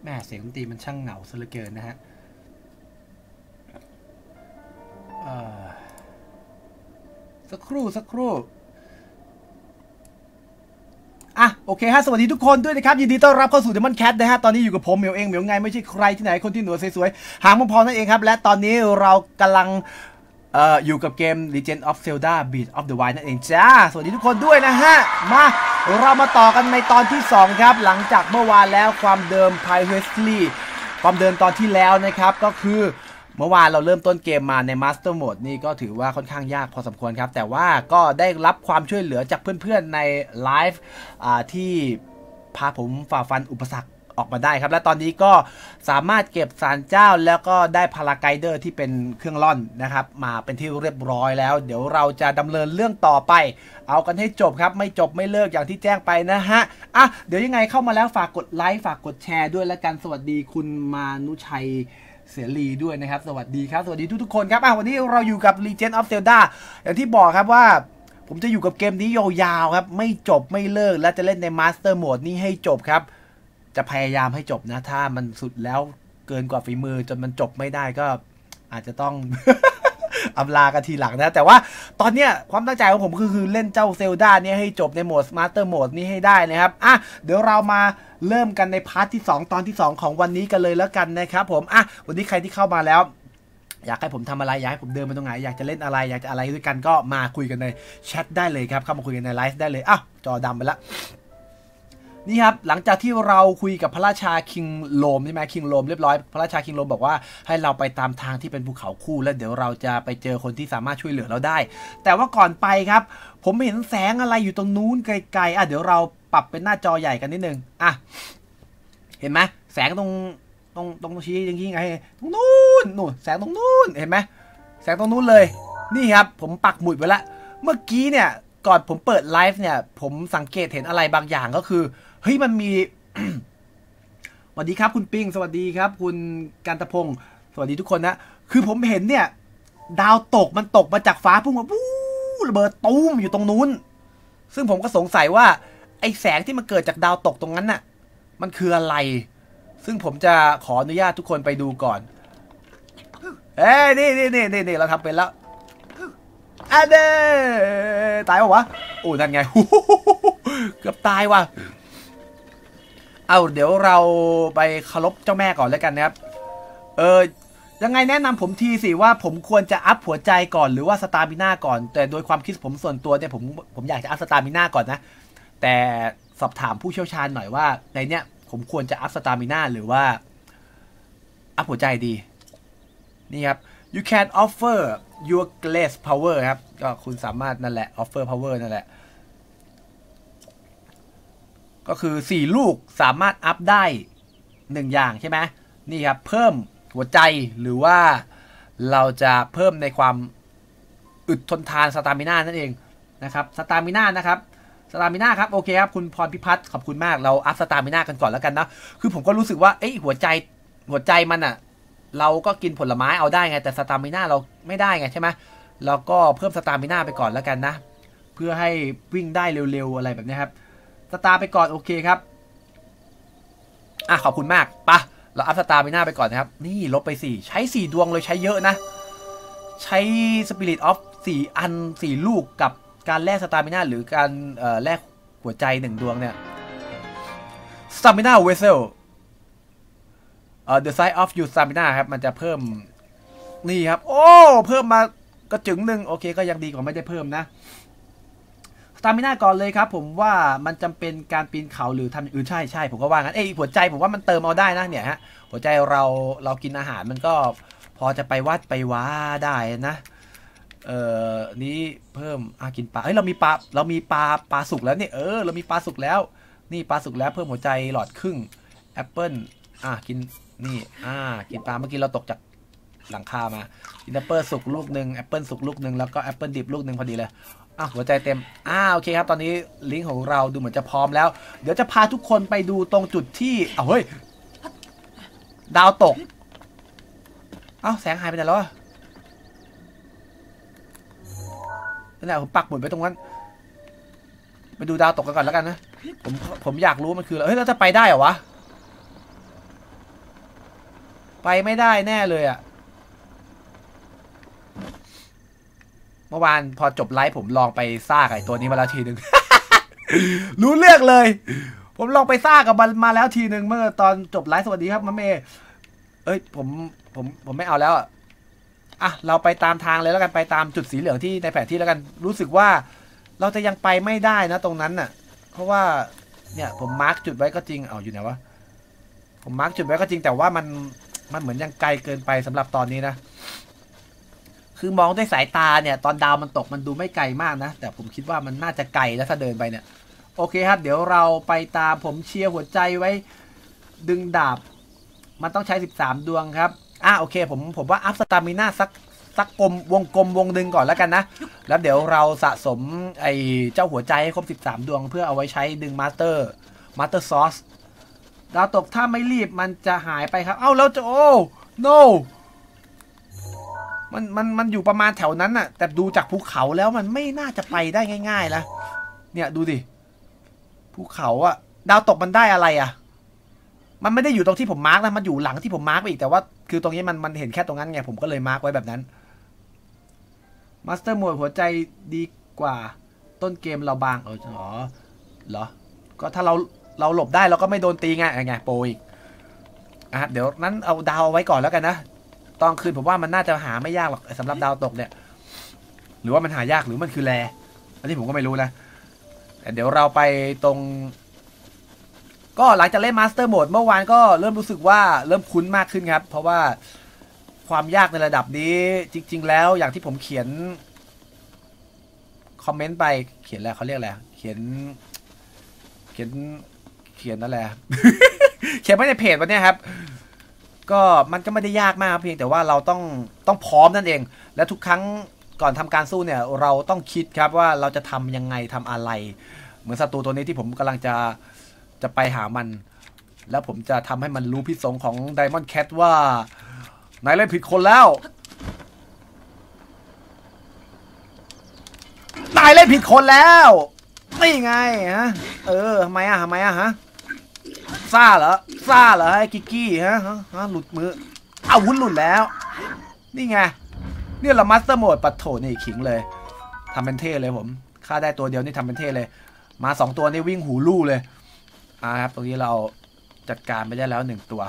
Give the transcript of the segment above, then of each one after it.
แม่เสียงดนตรีมันช่างเหงาซะเหลือเกินนะฮะสักครู่โอเคฮะสวัสดีทุกคนด้วยนะครับยินดีต้อนรับเข้าสู่ Demon Cat นะฮะตอนนี้อยู่กับผมเหมียวเองเหมียวไงไม่ใช่ใครที่ไหนคนที่หนวดสวยๆหางพอนั่นเองครับและตอนนี้เรากำลังอยู่กับเกม Legend of Zelda Breath of the Wild นั่นเองจ้าสวัสดีทุกคนด้วยนะฮะมาเรามาต่อกันในตอนที่2ครับหลังจากเมื่อวานแล้วความเดิม Previously ความเดิมตอนที่แล้วนะครับก็คือเมื่อวานเราเริ่มต้นเกมมาใน Master Mode นี่ก็ถือว่าค่อนข้างยากพอสมควรครับแต่ว่าก็ได้รับความช่วยเหลือจากเพื่อนๆในไลฟ์ที่พาผมฝ่าฟันอุปสรรคออกมาได้ครับและตอนนี้ก็สามารถเก็บศาลเจ้าแล้วก็ได้พาราไกเดอร์ที่เป็นเครื่องล่อนนะครับมาเป็นที่เรียบร้อยแล้วเดี๋ยวเราจะดำเนินเรื่องต่อไปเอากันให้จบครับไม่จบไม่เลิกอย่างที่แจ้งไปนะฮะเดี๋ยวยังไงเข้ามาแล้วฝากกดไลค์ฝากกดแชร์ด้วยและกันสวัสดีคุณมานุชัยเสรีด้วยนะครับสวัสดีครับสวัสดีทุกคนครับวันนี้เราอยู่กับ Legend of Zelda อย่างที่บอกครับว่าผมจะอยู่กับเกมนี้ยาวๆครับไม่จบไม่เลิกและจะเล่นใน Master Mode นี้ให้จบครับจะพยายามให้จบนะถ้ามันสุดแล้วเกินกว่าฝีมือจนมันจบไม่ได้ก็อาจจะต้อง อำลากันทีหลังนะแต่ว่าตอนเนี้ยความตั้งใจของผมคือเล่นเจ้าเซลดาเนี่ยให้จบในโหมด Master Mode นี้ให้ได้นะครับเดี๋ยวเรามาเริ่มกันในพาร์ทที่2ตอนที่2ของวันนี้กันเลยแล้วกันนะครับผมวันนี้ใครที่เข้ามาแล้วอยากให้ผมทำอะไรอยากให้ผมเดินไปตรงไหนอยากจะเล่นอะไรอยากจะอะไรด้วยกันก็มาคุยกันในแชทได้เลยครับเข้ามาคุยกันในไลฟ์ได้เลยจอดำไปแล้วนี่ครับหลังจากที่เราคุยกับพระราชาคิงโลมใช่ไหมคิงโลมเรียบร้อยพระราชาคิงโลมบอกว่าให้เราไปตามทางที่เป็นภูเขาคู่แล้วเดี๋ยวเราจะไปเจอคนที่สามารถช่วยเหลือเราได้แต่ว่าก่อนไปครับผมเห็นแสงอะไรอยู่ตรงนู้นไกลๆเดี๋ยวเราปรับเป็นหน้าจอใหญ่กันนิดนึงเห็นไหมแสงตรงชี้อย่างนี้ไงตรงนู้นแสงตรงนู้นเห็นไหมแสงตรงนู้นเลยนี่ครับผมปักหมุดไว้แล้วเมื่อกี้เนี่ยก่อนผมเปิดไลฟ์เนี่ยผมสังเกตเห็นอะไรบางอย่างก็คือเฮ้ยมันมี สวัสดีครับคุณปิงสวัสดีครับคุณกันตะพงศ์สวัสดีทุกคนนะคือผมเห็นเนี่ยดาวตกมันตกมาจากฟ้าพุ่งมาปู๊ระเบิดตุ้มอยู่ตรงนู้นซึ่งผมก็สงสัยว่าไอ้แสงที่มันเกิดจากดาวตกตรงนั้นน่ะมันคืออะไรซึ่งผมจะขออนุญาตทุกคนไปดูก่อนนี่เราทำเป็นแล้วเด้ตายป่ะวะโอ้นั่นไง เกือบตายว่ะเดี๋ยวเราไปเคารพเจ้าแม่ก่อนแล้วกันนะครับยังไงแนะนำผมทีสิว่าผมควรจะอัพหัวใจก่อนหรือว่าสตามิน่าก่อนแต่โดยความคิดผมส่วนตัวเนี่ยผมอยากจะอัพสตามิน่าก่อนนะแต่สอบถามผู้เชี่ยวชาญหน่อยว่าในเนี้ยผมควรจะอัพสตามิน่าหรือว่าอัพหัวใจดีนี่ครับ you can offer your grace power ครับก็คุณสามารถนั่นแหละ offer power นั่นแหละก็คือ4ลูกสามารถอัพได้1อย่างใช่ไหมนี่ครับเพิ่มหัวใจหรือว่าเราจะเพิ่มในความอึดทนทานสตามิน่านั่นเองนะครับสตามิน่านะครับสตามิน่าครับโอเคครับคุณพรพิพัฒน์ขอบคุณมากเราอัพสตามิน่ากันก่อนแล้วกันนะคือผมก็รู้สึกว่าหัวใจมันเราก็กินผลไม้เอาได้ไงแต่สตามิน่าเราไม่ได้ไงใช่ไหมเราก็เพิ่มสตามิน่าไปก่อนแล้วกันนะเพื่อให้วิ่งได้เร็วๆอะไรแบบนี้ครับสตาร์ไปก่อนโอเคครับขอบคุณมากปะเราอัพสตาร์ไปหน้าไปก่อนนะครับนี่ลบไป4ใช้4ดวงเลยใช้เยอะนะใช้สปิริตออฟ4อัน4ลูกกับการแลกสตาร์มิน่าหรือการแลกหัวใจ1ดวงเนี่ยสตาร์มิน่าเวสเซลthe size of your stamina ครับมันจะเพิ่มนี่ครับโอ้เพิ่มมากระจึงหนึ่งโอเคก็ยังดีกว่าไม่ได้เพิ่มนะสตามิน่าก่อนเลยครับผมว่ามันจำเป็นการปีนเขาหรือทำใช่ผมก็ว่างั้นหัวใจผมว่ามันเติมเอาได้นะเนี่ยฮะหัวใจเรากินอาหารมันก็พอจะไปวัดไปว้าได้นะนี้เพิ่มกินปลาเรามีปลาสุกแล้วเนี่ยเรามีปลาสุกแล้วนี่ปลาสุกแล้วเพิ่มหัวใจหลอดครึ่งแอปเปิ้ลกินนี่กินปลาเมื่อกี้เราตกจากหลังคามากินแอปเปิ้ลสุกลูกหนึ่งแอปเปิ้ลสุกลูกหนึ่งแล้วก็แอปเปิ้ลดิบลูกหนึ่งพอดีเลยหัวใจเต็มโอเคครับตอนนี้ลิงก์ของเราดูเหมือนจะพร้อมแล้วเดี๋ยวจะพาทุกคนไปดูตรงจุดที่เฮ้ยดาวตกแสงหายไปไหนแล้วนั่นแหละผมปักหมุดไปตรงนั้นไปดูดาวตกกันก่อนแล้วกันนะผมอยากรู้มันคืออะไรเราจะไปได้เหรอวะไปไม่ได้แน่เลยอะเมื่อวานพอจบไลฟ์ผมลองไปซ่ากับไอ้ตัวนี้มาแล้วทีหนึ่ง รู้เรื่องเลย ผมลองไปซ่ากับมันมาแล้วทีหนึ่งเมื่อตอนจบไลฟ์สวัสดีครับมะเมย์เอ้ยผมไม่เอาแล้วอ่ะเราไปตามทางเลยแล้วกันไปตามจุดสีเหลืองที่ในแผนที่แล้วกันรู้สึกว่าเราจะยังไปไม่ได้นะตรงนั้นน่ะเพราะว่าเนี่ยผมมาร์กจุดไว้ก็จริงเอาอยู่ไหนวะผมมาร์กจุดไว้ก็จริงแต่ว่ามันเหมือนยังไกลเกินไปสำหรับตอนนี้นะคือมองด้วยสายตาเนี่ยตอนดาวมันตกมันดูไม่ไกลมากนะแต่ผมคิดว่ามันน่าจะไกลแล้วถ้าเดินไปเนี่ยโอเคครับเดี๋ยวเราไปตามผมเชียร์หัวใจไว้ดึงดาบมันต้องใช้13ดวงครับโอเคผมว่าอัพสตามิน่าสักวงกลมวงหนึ่งก่อนแล้วกันนะแล้วเดี๋ยวเราสะสมไอ้เจ้าหัวใจให้ครบ13ดวงเพื่อเอาไว้ใช้ดึงมาสเตอร์ซอสดาวตกถ้าไม่รีบมันจะหายไปครับแล้วจะno มันอยู่ประมาณแถวนั้นน่ะแต่ดูจากภูเขาแล้วมันไม่น่าจะไปได้ง่ายๆนะเนี่ยดูดิภูเขาดาวตกมันได้อะไรมันไม่ได้อยู่ตรงที่ผมมาร์กนะมันอยู่หลังที่ผมมาร์กไปอีกแต่ว่าคือตรงนี้มันเห็นแค่ตรงนั้นไงผมก็เลยมาร์กไว้แบบนั้นมาสเตอร์โหมดหัวใจดีกว่าต้นเกมเราบางเหรอก็ถ้าเราหลบได้เราก็ไม่โดนตีไงโปรอีกเดี๋ยวนั้นเอาดาวไว้ก่อนแล้วกันนะตอนคืนผมว่ามันน่าจะหาไม่ยากหรอกสำหรับดาวตกเนี่ยหรือว่ามันหายากหรือมันคือแรอันนี้ผมก็ไม่รู้นะแต่เดี๋ยวเราไปตรงก็หลังจากเล่นมาสเตอร์โหมดเมื่อวานก็เริ่มรู้สึกว่าเริ่มคุ้นมากขึ้นครับเพราะว่าความยากในระดับนี้จริงๆแล้วอย่างที่ผมเขียนคอมเมนต์ไปเขียนอะไรเขาเรียกอะไรเขียนอะไร เขียนไว้ในเพจวันนี้ครับก็มันก็ไม่ได้ยากมากเพียงแต่ว่าเราต้องพร้อมนั่นเองและทุกครั้งก่อนทำการสู้เนี่ยเราต้องคิดครับว่าเราจะทำยังไงทำอะไรเหมือนศัตรูตัวนี้ที่ผมกำลังจะไปหามันแล้วผมจะทำให้มันรู้พิษสงของ Diamond Cat ว่านายเล่นผิดคนแล้วนายเล่นผิดคนแล้วนี่ไงฮะทำไมฮะซ่าเหรอไอ้กิกกี้ฮะหลุดมืออาวุธหลุดแล้วนี่ไงเนี่ยเรามาสเตอร์โหมดปัดโถนี่ขิงเลยทำเป็นเท่เลยผมฆ่าได้ตัวเดียวนี่ทำเป็นเท่เลยมา2ตัวนี่วิ่งหูลู่เลยครับตรงนี้เราจัดการไปได้แล้ว1ตัว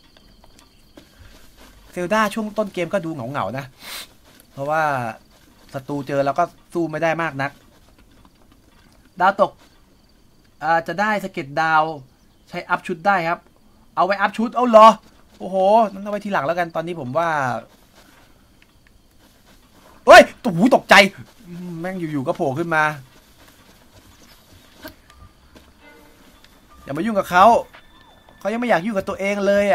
เซลดาช่วงต้นเกมก็ดูเหงาๆนะเพราะว่าศัตรูเจอแล้วก็สู้ไม่ได้มากนักดาวตกจะได้สเก็ตดาวใช้อัพชุดได้ครับเอาไว้อัพชุดเหรอโอ้โหนั่นเอาไว้ทีหลังแล้วกันตอนนี้ผมว่าเฮ้ยตกใจแม่งอยู่ๆก็โผล่ขึ้นมาอย่ามายุ่งกับเขายังไม่อยากยุ่งกับตัวเองเลย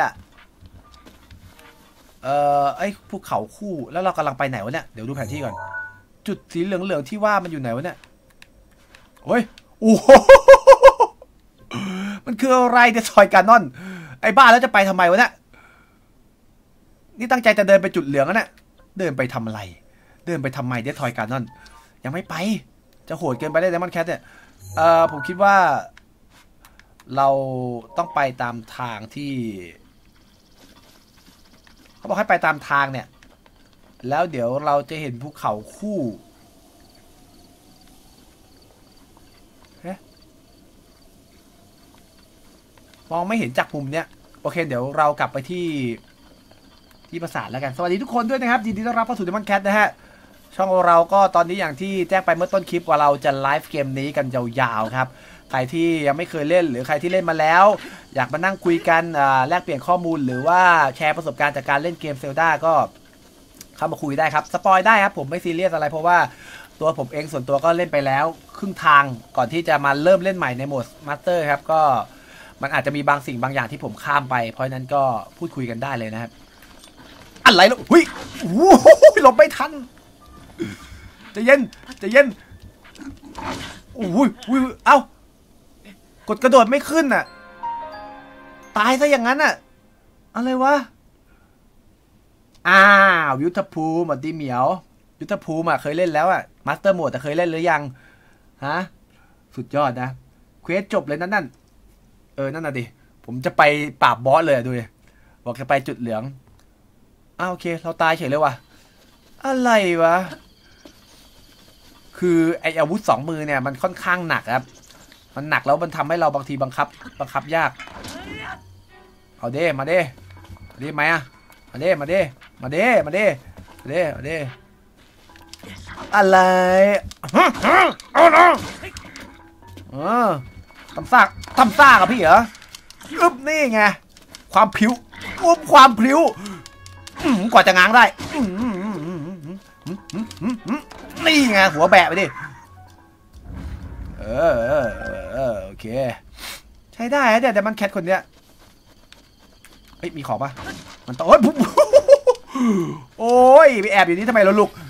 ไอ้ภูเขาคู่แล้วเรากำลังไปไหนวะเนี่ยเดี๋ยวดูแผนที่ก่อนจุดสีเหลืองๆที่ว่ามันอยู่ไหนวะเนี่ยโอ้ยโอ้โหมันคืออะไรเดสทรอยการ์นอนไอ้บ้าแล้วจะไปทำไมวะเนี่ยนี่ตั้งใจจะเดินไปจุดเหลืองแล้วเนี่ยเดินไปทำอะไรเดินไปทำไมเดสทรอยการ์นอนยังไม่ไปจะโหดเกินไปได้ไดมอนด์แคทเนี่ยผมคิดว่าเราต้องไปตามทางที่เขาบอกให้ไปตามทางเนี่ยแล้วเดี๋ยวเราจะเห็นภูเขาคู่มองไม่เห็นจากมุมเนี้ยโอเคเดี๋ยวเรากลับไปที่ปราสาทแล้วกันสวัสดีทุกคนด้วยนะครับยินดีต้อนรับเข้าสู่ Diamond Cat นะฮะช่องเราก็ตอนนี้อย่างที่แจ้งไปเมื่อต้นคลิปว่าเราจะไลฟ์เกมนี้กันยาวๆครับใครที่ยังไม่เคยเล่นหรือใครที่เล่นมาแล้วอยากมานั่งคุยกันแลกเปลี่ยนข้อมูลหรือว่าแชร์ประสบการณ์จากการเล่นเกมเซลดาก็เข้ามาคุยได้ครับสปอยได้ครับผมไม่ซีเรียสอะไรเพราะว่าตัวผมเองส่วนตัวก็เล่นไปแล้วครึ่งทางก่อนที่จะมาเริ่มเล่นใหม่ในโหมดมาสเตอร์ครับก็มันอาจจะมีบางสิ่งบางอย่างที่ผมข้ามไปเพราะนั้นก็พูดคุยกันได้เลยนะครับอะไรแล้วหุ้ยหลบไม่ทันจะเย็นเอ้ากดกระโดดไม่ขึ้นน่ะตายซะอย่างนั้นน่ะอะไรวะยุทธภูมิดิเหมียวยุทธภูมิเคยเล่นแล้วมาสเตอร์โหมดแต่เคยเล่นหรือยังฮะสุดยอดนะเควสจบเลยนั่นน่ะดิผมจะไปปราบบอสเลยดูบอกจะไปจุดเหลืองโอเคเราตายเฉยเลยว่ะอะไรวะคือไออาวุธ2 มือเนี่ยมันค่อนข้างหนักครับมันหนักแล้วมันทำให้เราบางทีบังคับยากเอาเด้มาเด้ไหมอะมาเด้อะไรทำซากอะพี่เหรอนี่ไงความผิวความพลิ้วกว่าจะง้างได้นี่ไงหัวแบะไปดิโอเคใช้ได้นะแต่มันแคทคนเนี้ยเฮ้ยมีของปะมันต้องโอ้ยไปแอบอยู่นี่ทำไมเราลุก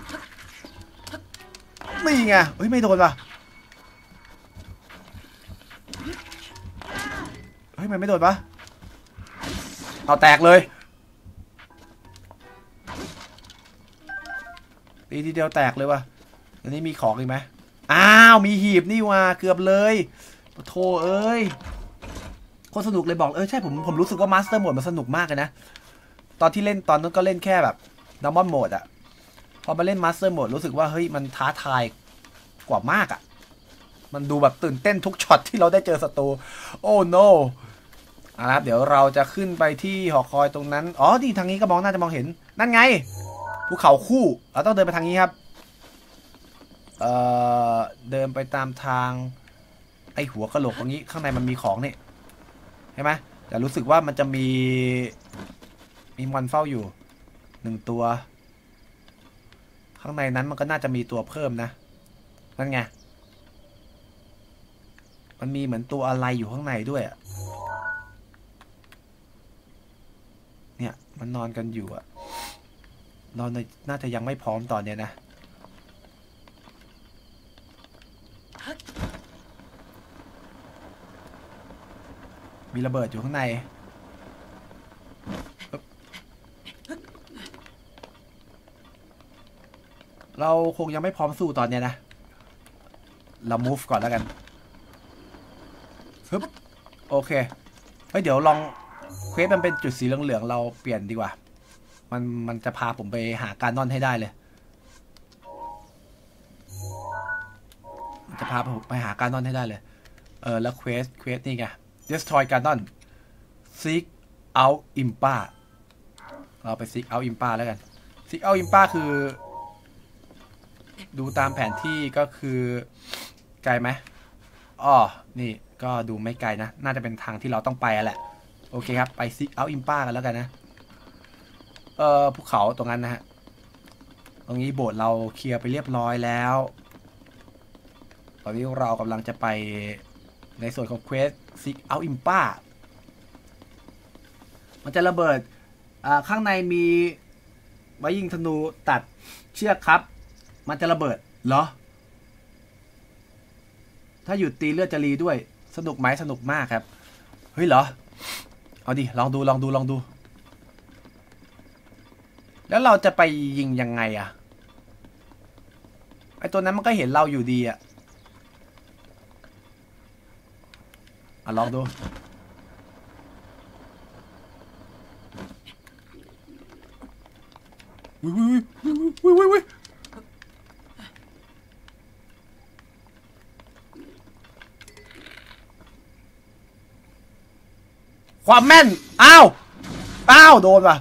นี่ไงเฮ้ยไม่โดนปะเฮ้ยมันไม่โดนปะเอาแตกเลยตีทีเดียวแตกเลยวะอันนี้มีของอีกไหมมีหีบนี่ว่ะเกือบเลยโธ่เอ้ยโคตรสนุกเลยบอกใช่ผมรู้สึกว่ามาสเตอร์โหมดมันสนุกมากเลยนะตอนที่เล่นตอนนั้นก็เล่นแค่แบบดัมมอนโหมดอะพอมาเล่นมาสเตอร์โหมดรู้สึกว่าเฮ้ยมันท้าทายกว่ามากอะมันดูแบบตื่นเต้นทุกช็อตที่เราได้เจอศัตรูโอ้ no ครับเดี๋ยวเราจะขึ้นไปที่หอคอยตรงนั้นดีทางนี้ก็น่าจะมองเห็นนั่นไงภูเขาคู่เราต้องเดินไปทางนี้ครับเดินไปตามทางไอหัวกะโหลกตรงนี้ข้างในมันมีของนี่ใช่ไหมแต่รู้สึกว่ามันจะมีมอนเฝ้าอยู่1 ตัวข้างในนั้นมันก็น่าจะมีตัวเพิ่มนะนั่นไงมันมีเหมือนตัวอะไรอยู่ข้างในด้วยเนี่ยมันนอนกันอยู่นอนน่าจะยังไม่พร้อมตอนเนี้ยนะมีระเบิดอยู่ข้างในเราคงยังไม่พร้อมสู้ตอนเนี้ยนะเรา move ก่อนแล้วกันโอเคเฮ้ยเดี๋ยวลองเควสมันเป็นจุดสีเหลืองๆเราเปลี่ยนดีกว่ามันจะพาผมไปหาการนอนให้ได้เลยมันจะพาผมไปหาการนอนให้ได้เลยแล้วเควสนี่ไง destroy การนอน seek out impa เราไป seek out impa แล้วกัน seek out impa คือดูตามแผนที่ก็คือไกลไหมนี่ก็ดูไม่ไกลนะน่าจะเป็นทางที่เราต้องไปแหละโอเคครับไปseek out impa กันแล้วกันนะภูเขาตรงนั้นนะฮะตรงนี้โบสถ์เราเคลียร์ไปเรียบร้อยแล้วตอนนี้เรากำลังจะไปในส่วนของเควสseek out impa มันจะระเบิดข้างในมีไว้ยิงธนูตัดเชือกครับมันจะระเบิดเหรอถ้าหยุดตีเลือดจะรีด้วยสนุกไหมสนุกมากครับเฮ้ยเหรอเอาดิลองดูแล้วเราจะไปยิงยังไงไอตัวนั้นมันก็เห็นเราอยู่ดีลองดูวิความแม่นอ้าวโดนว่ะ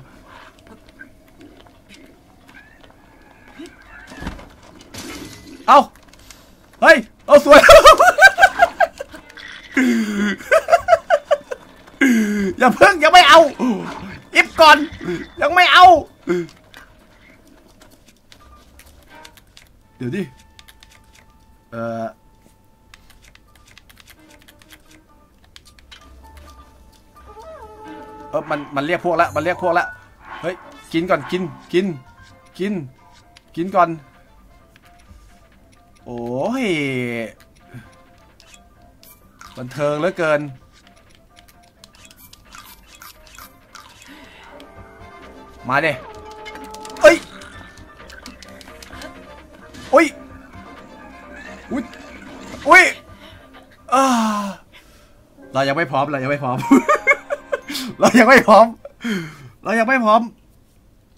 เฮ้ยสวย อย่าเพิ่งยังไม่เอาอิฟก่อนยังไม่เอาเดี๋ยวดิมันเรียกพวกแล้วเฮ้ยกินก่อนกินก่อนโอ้ยบันเทิงเหลือเกินมาดิเอ้ยอุ้ยเรายังไม่พร้อม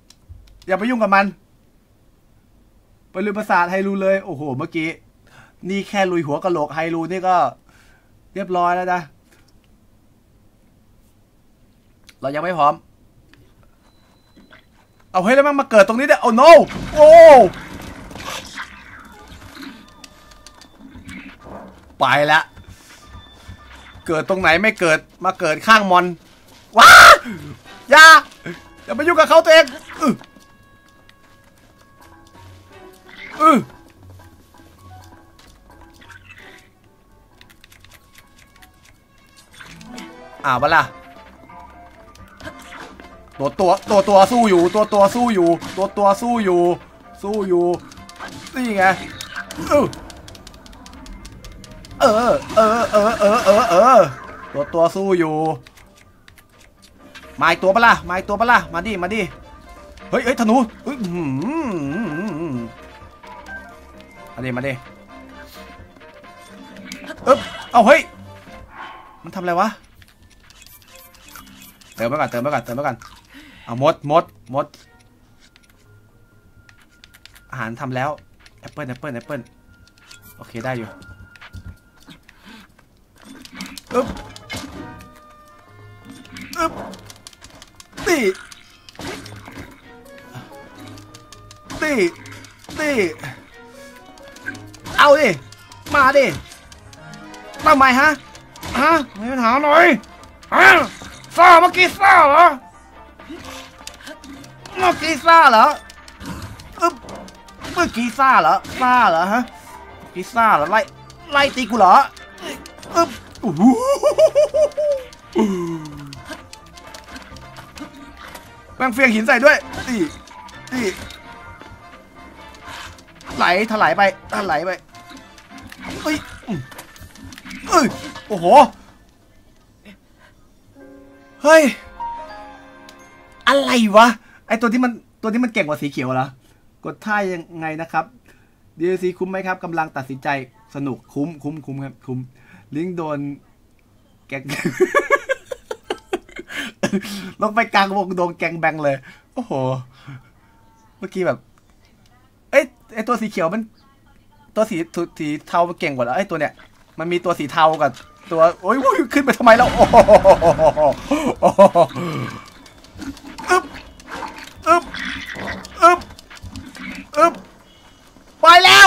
อย่าไปยุ่งกับมันไปลุยปราสาทไฮรูเลยโอ้โหเมื่อกี้นี่แค่ลุยหัวกะโหลกไฮรูนี่ก็เรียบร้อยแล้วนะเรายังไม่พร้อมเอาเฮ้ยแล้วมันมาเกิดตรงนี้ได้โอ้ no โอ้ไปแล้วเกิดตรงไหนไม่เกิดมาเกิดข้างมอนว้าอย่าไปยุ่งกับเขาตัวเองเวลาตัวสู้อยู่ตัวสู้อยู่ตัวสู้อยู่นี่ไงตัวสู้อยู่มาอีกตัวปะล่ะมาดิเฮ้ยธนูมาดิเอาเฮ้ยมันทำอะไรวะเติมไปก่อนเอามดอาหารทำแล้วแอปเปิ้ลโอเคได้อยู่ตีเอาดิมาดิทำไมฮะไม่ถามหน่อยซ่าเมื่อกี้ซ่าเหรอเมื่อกี้ซ่าเหรอฮะกีซ่าเหรอไล่ตีกูเหรอแม่งเฟียงหินใส่ด้วยตีถลายไปเอ้ยโอ้โหเฮ้ยอะไรวะไอตัวที่มันเก่งกว่าสีเขียวเหรอกดท่ายังไงนะครับ DLC คุ้มไหมครับกำลังตัดสินใจสนุกคุ้มครับคุ้มลิงโดนแกง ลงไปกลางวงโดนแกงแบงเลยโอ้โหเมื่อกี้แบบไอตัวสีเขียวมันตัวสีเทามันเก่งกว่าแล้วไอตัวเนี้ยมันมีตัวสีเทากับตัวโอ้ยขึ้นไปทำไมแล้วโอ้ไปแล้ว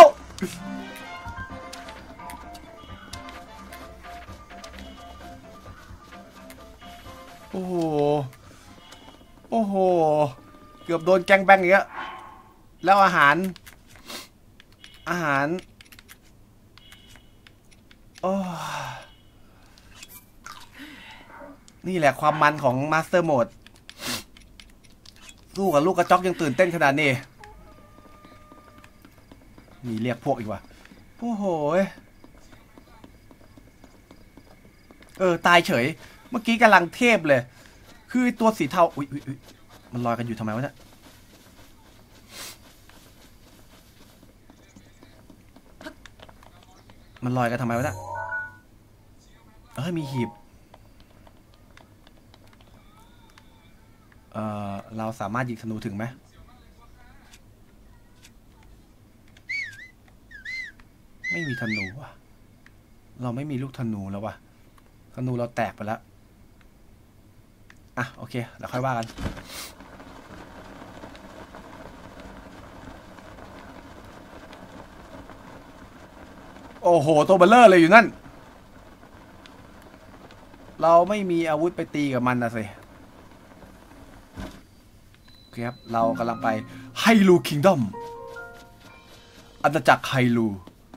โอ้โหเกือบโดนแกงแบงอย่างเงี้ยแล้วอาหารโอ้นี่แหละความมันของมาสเตอร์โหมดสู้กับลูกกระจอกยังตื่นเต้นขนาดนี้มีเรียกพวกอีกว่ะโอ้โหตายเฉยเมื่อกี้กำลังเทพเลยคือตัวสีเทาอุ้ยมันลอยกันอยู่ทำไมวะเนี่ยมันลอยกันทำไมวะเนี่ยมีหีบเราสามารถยิงธนูถึงไหมไม่มีธนูว่ะเราไม่มีลูกธนูแล้วว่ะธนูเราแตกไปแล้วโอเคเราค่อยว่ากันโอ้โหตัวเบลเลอร์เลยอยู่นั่นเราไม่มีอาวุธไปตีกับมันนะสิครับเรากำลังไปไฮรูคิงดอมอาณาจักรไฮรู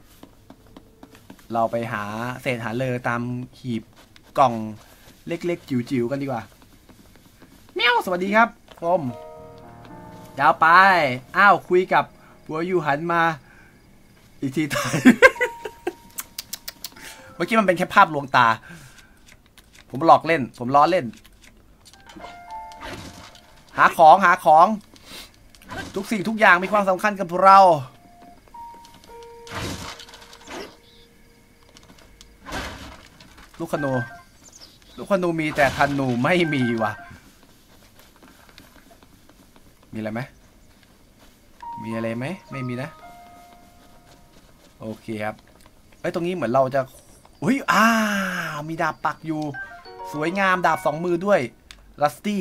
เราไปหาเศษหาเลยตามหีบกล่องเล็กๆจิ๋วๆกันดีกว่าเมียวสวัสดีครับผมยาวไปคุยกับหัวอยู่หันมาอีกทีตาย เมื่อกี้มันเป็นแค่ภาพลวงตาผมหลอกเล่นผมล้อเล่นหาของทุกสิ่งทุกอย่างมีความสำคัญกับเราลูกขนูมีแต่ธนูไม่มีว่ะมีอะไรไหมมีอะไรไหมไม่มีนะโอเคครับตรงนี้เหมือนเราจะอุ้ยมีดาบปักอยู่สวยงามดาบ2 มือด้วยลัสตี้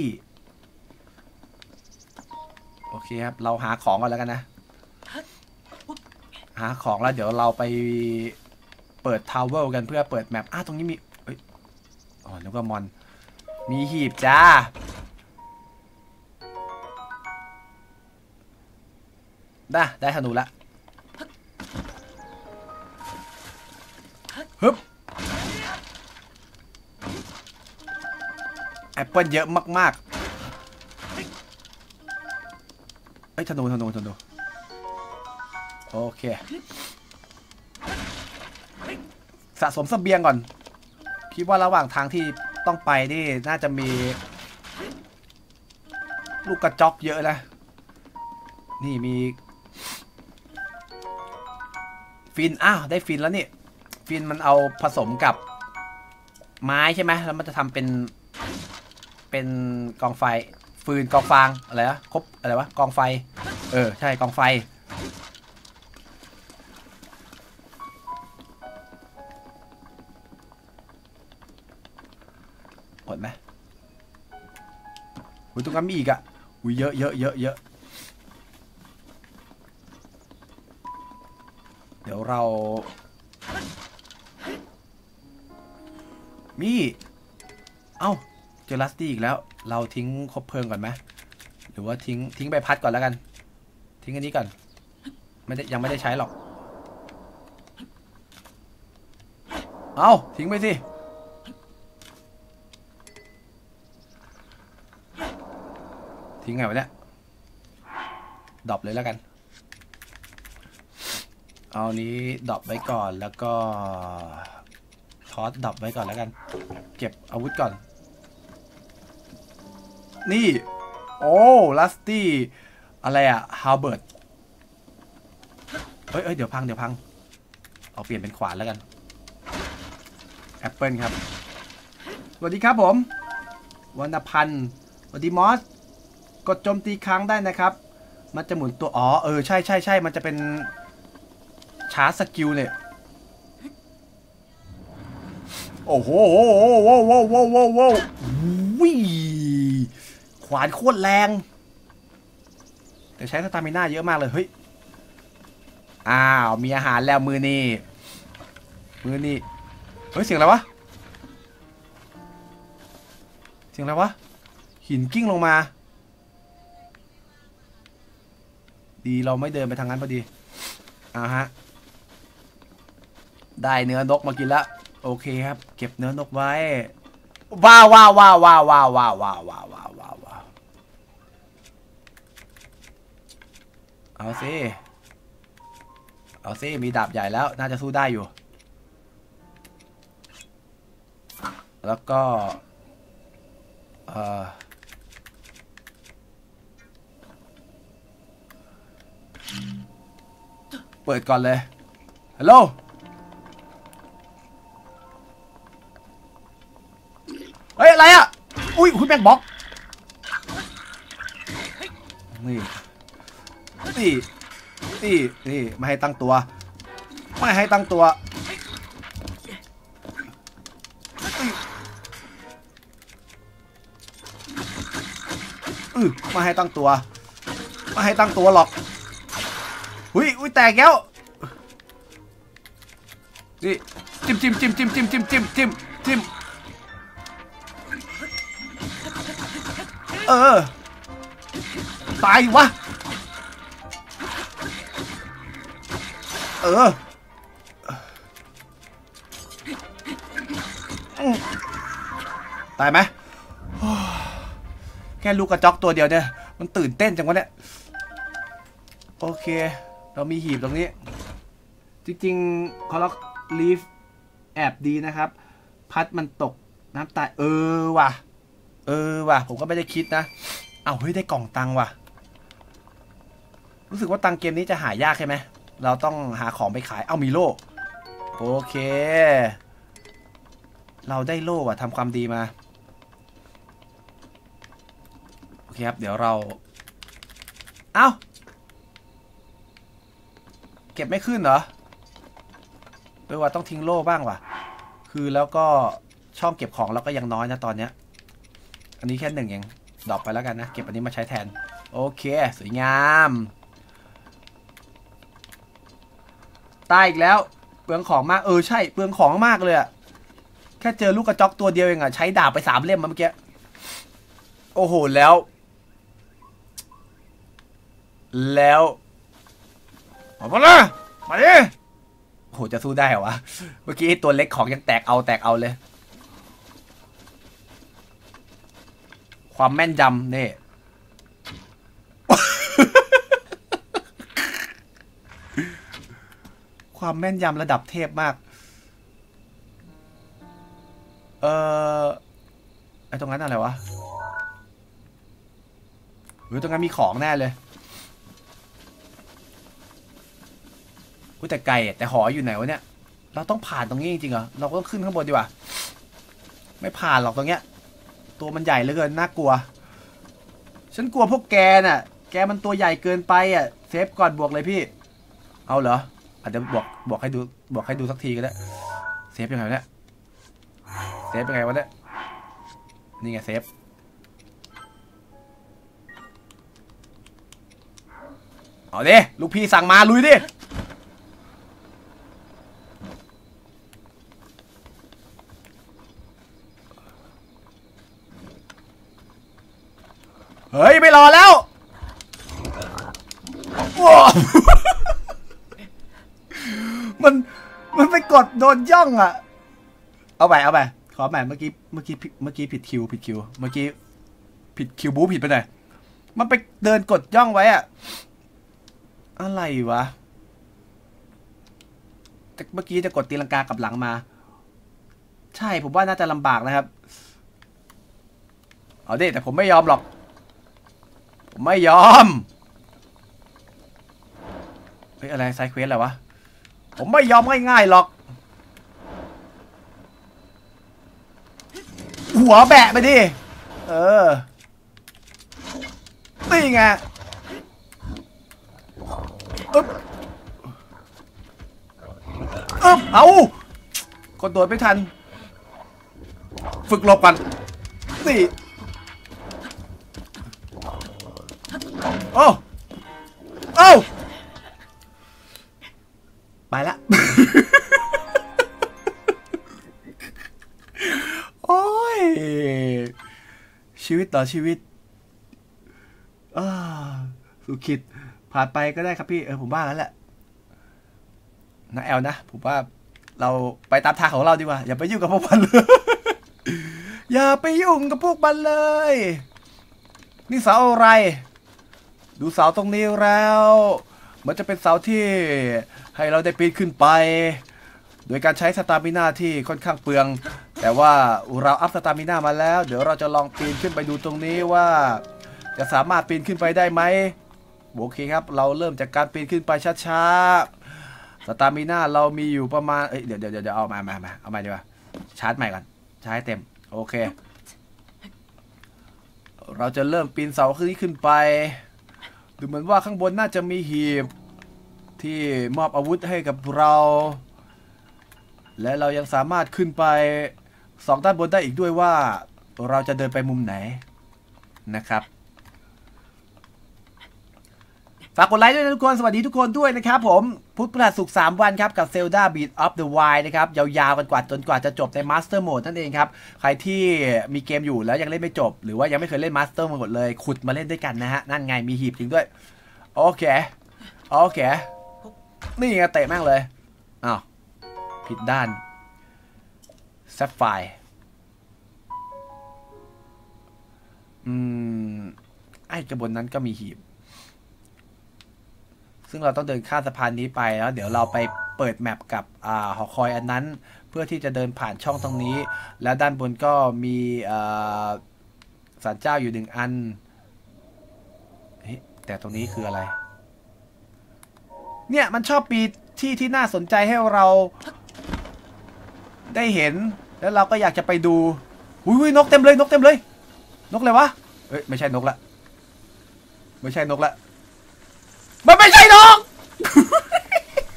โอเคครับเราหาของก่อนแล้วกันนะหาของแล้วเดี๋ยวเราไปเปิดทาวเวลกันเพื่อเปิดแมปตรงนี้มีนึกว่ามอนมีหีบจ้าได้ธนูละฮึบแอปเปิลเยอะมากๆธนูโอเคสะสมเสบียงก่อนคิดว่าระหว่างทางที่ต้องไปนี่น่าจะมีลูกกระจอกเยอะนะนี่มีฟินได้ฟินแล้วนี่ฟินมันเอาผสมกับไม้ใช่ไหมแล้วมันจะทำเป็นกองไฟฟืนกองฟางอะไรวะครบอะไรวะกองไฟใช่กองไฟหมดไหมตรงนั้นมีอีกเยอะเดี๋ยวเราเจอลัสตี้อีกแล้วเราทิ้งคบเพลิงก่อนไหมหรือว่าทิ้งใบพัดก่อนแล้วกันทิ้งอันนี้ก่อนยังไม่ได้ใช้หรอกทิ้งไปสิทิ้งไงวะเนี่ยดรอปเลยแล้วกันเอานี้ดรอปไว้ก่อนแล้วก็ทอสดรอปไว้ก่อนแล้วกันเก็บอาวุธก่อนนี่ลัสตี้อะไรฮาวเบิร์ตเดี๋ยวพังเอาเปลี่ยนเป็นขวานแล้วกันแอปเปิลครับสวัสดีครับผมวรรณพันธ์สวัสดีมอสกดโจมตีครั้งได้นะครับมันจะหมุนตัวใช่มันจะเป็นชาร์จสกิลเนี่ยโอ้โหขวานโคตรแรงแต่ใช้สตามิน่าเยอะมากเลยเฮ้ยมีอาหารแล้วมือนี่เฮ้ยเสียงอะไรวะหินกิ้งลงมาดีเราไม่เดินไปทางนั้นพอดีฮะได้เนื้อนกมากินแล้วโอเคครับเก็บเนื้อนกไว้ว้าวเอาสิมีดาบใหญ่แล้วน่าจะสู้ได้อยู่แล้วก็เปิดก่อนเลยฮัลโหลเฮ้ยอะไรอุ้ยคุณแม่งบล็อกนี่ไม่ให้ตั้งตัวไม่ให้ตั้งตัวหรอกอุ้ยแตกแล้วนี่จิ้มตายวะตายไหมแค่ลูกกระจอกตัวเดียวเนี่ยมันตื่นเต้นจังวะเนี่ยโอเคเรามีหีบตรงนี้จริงๆคอร์ล็อกลีฟแอบดีนะครับพัดมันตกน้ำตายว่ะผมก็ไม่ได้คิดนะเฮ้ยได้กล่องตังว่ะรู้สึกว่าตังเกมนี้จะหายากใช่ไหมเราต้องหาของไปขายมีโล่โอเคเราได้โล่ทำความดีมาโอเคครับเดี๋ยวเราเก็บไม่ขึ้นเหรอว่าต้องทิ้งโล่บ้างว่ะคือแล้วก็ช่องเก็บของเราก็ยังน้อยนะตอนเนี้ยอันนี้แค่1เองดรอปไปแล้วกันนะเก็บอันนี้มาใช้แทนโอเคสวยงามตายอีกแล้วเปลืองของมากใช่เปลืองของมากเลยอะแค่เจอลูกกระจอกตัวเดียวเองอะใช้ดาบไป3เล่มเมื่อกี้โอ้โหแล้วมาเลยมาดิโอ้โหจะสู้ได้เหรอวะเมื่อกี้ตัวเล็กของยังแตกเอาเลยความแม่นยำนี่ ความแม่นยำระดับเทพมากไอตรงนั้นอะไรวะตรงนั้นมีของแน่เลยแต่ไก่แต่หออยู่ไหนวะเนี่ยเราต้องผ่านตรงนี้จริงๆเหรอเราก็ต้องขึ้นข้างบนดีกว่าไม่ผ่านหรอกตรงเนี้ยตัวมันใหญ่เหลือเกินน่ากลัวฉันกลัวพวกแกน่ะแกมันตัวใหญ่เกินไปอ่ะเซฟก่อนบวกเลยพี่เอาเหรออาจจะบวกให้ดูสักทีก็ได้เซฟยังไงวะเนี่ยเซฟยังไงวะเนี่ยนี่ไงเซฟเอาดิลูกพี่สั่งมาลุยดิเฮ้ยไม่รอแล้วมันไปกดโดนย่องอ่ะเอาไปขอใหม่เมื่อกี้ผิดคิวเมื่อกี้ผิดคิวบู๊ผิดไปหน่อยมันไปเดินกดย่องไว้อ่ะอะไรวะแต่เมื่อกี้จะกดตีลังกากับหลังมาใช่ผมว่าน่าจะลำบากนะครับเอาดิแต่ผมไม่ยอมหรอกผมไม่ยอมเฮ้ยอะไรไซเควสอะไรวะผมไม่ยอมง่ายๆหรอกหัวแบะไปดินี่ไงเอากดโดดไม่ทันฝึกหลบกันนี่โอ้ไปละ โอ้ยชีวิตต่อชีวิตสุขิดผ่านไปก็ได้ครับพี่ผมว่างั้นแหละนะแอลนะผมว่าเราไปตามทางของเราดีกว่าอย่าไปยุ่งกับพวกมันเลย อย่าไปยุ่งกับพวกมันเลยนี่เสาอะไรดูเสาตรงนี้แล้วมันจะเป็นเสาที่ให้เราได้ปีนขึ้นไปโดยการใช้สตามิน่าที่ค่อนข้างเปลืองแต่ว่าเราอัพสตามิน่ามาแล้วเดี๋ยวเราจะลองปีนขึ้นไปดูตรงนี้ว่าจะสามารถปีนขึ้นไปได้ไหมโอเคครับเราเริ่มจากการปีนขึ้นไปช้าๆสตามิน่าเรามีอยู่ประมาณเดี๋ยวเอามาดีกว่าชาร์จใหม่ก่อนใช้เต็มโอเคเราจะเริ่มปีนเสาขึ้นไปดูเหมือนว่าข้างบนน่าจะมีหีบที่มอบอาวุธให้กับเราและเรายังสามารถขึ้นไป2ด้านบนได้อีกด้วยว่าเราจะเดินไปมุมไหนนะครับฝากกดไลค์ด้วยนะทุกคนสวัสดีทุกคนด้วยนะครับผมพุธพฤหัสศุกร์3วันครับกับ Zelda Breath of the Wild นะครับยาวๆกันกว่าจนกว่าจะจบใน Master Mode นั่นเองครับใครที่มีเกมอยู่แล้วยังเล่นไม่จบหรือว่ายังไม่เคยเล่น Master Mode เลยขุดมาเล่นด้วยกันนะฮะนั่นไงมีหีบจริงด้วยโอเคนี่ไงเตะแม่งเลยอ้าวผิดด้านแซฟไฟร์ไอ้กระบวนนั้นก็มีหีบซึ่งเราต้องเดินข้ามสะพานนี้ไปแล้วเดี๋ยวเราไปเปิดแมปกับหอคอยอันนั้นเพื่อที่จะเดินผ่านช่องตรงนี้แล้วด้านบนก็มีศาลเจ้าอยู่1 อันแต่ตรงนี้คืออะไรเนี่ยมันชอบปีที่น่าสนใจให้เราได้เห็นแล้วเราก็อยากจะไปดูอุ้ยนกเต็มเลยนกอะไรวะไม่ใช่นกละมันไม่ใช่นก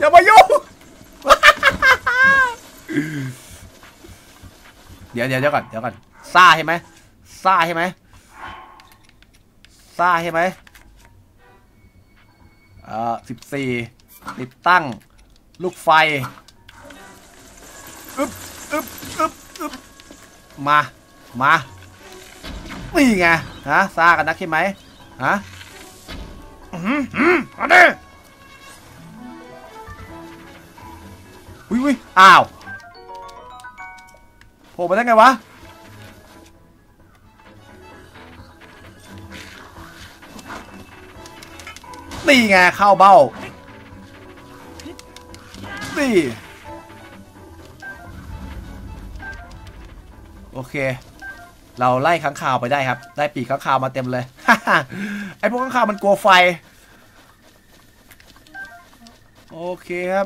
อย่ามายุ่งเดี๋ยวก่อนซ่าใช่ไหม14ติดตั้งลูกไฟอึ๊บมานี่ไงฮะซ่ากันนักใช่ไหมฮะเอาดิวิอ้าวโผล่มาได้ไงวะนี่ไงเข้าเบ้านี่โอเคเราไล่ค้างคาวไปได้ครับได้ปีกค้างคาวมาเต็มเลย ไอพวกค้างคาวมันกลัวไฟโอเคครับ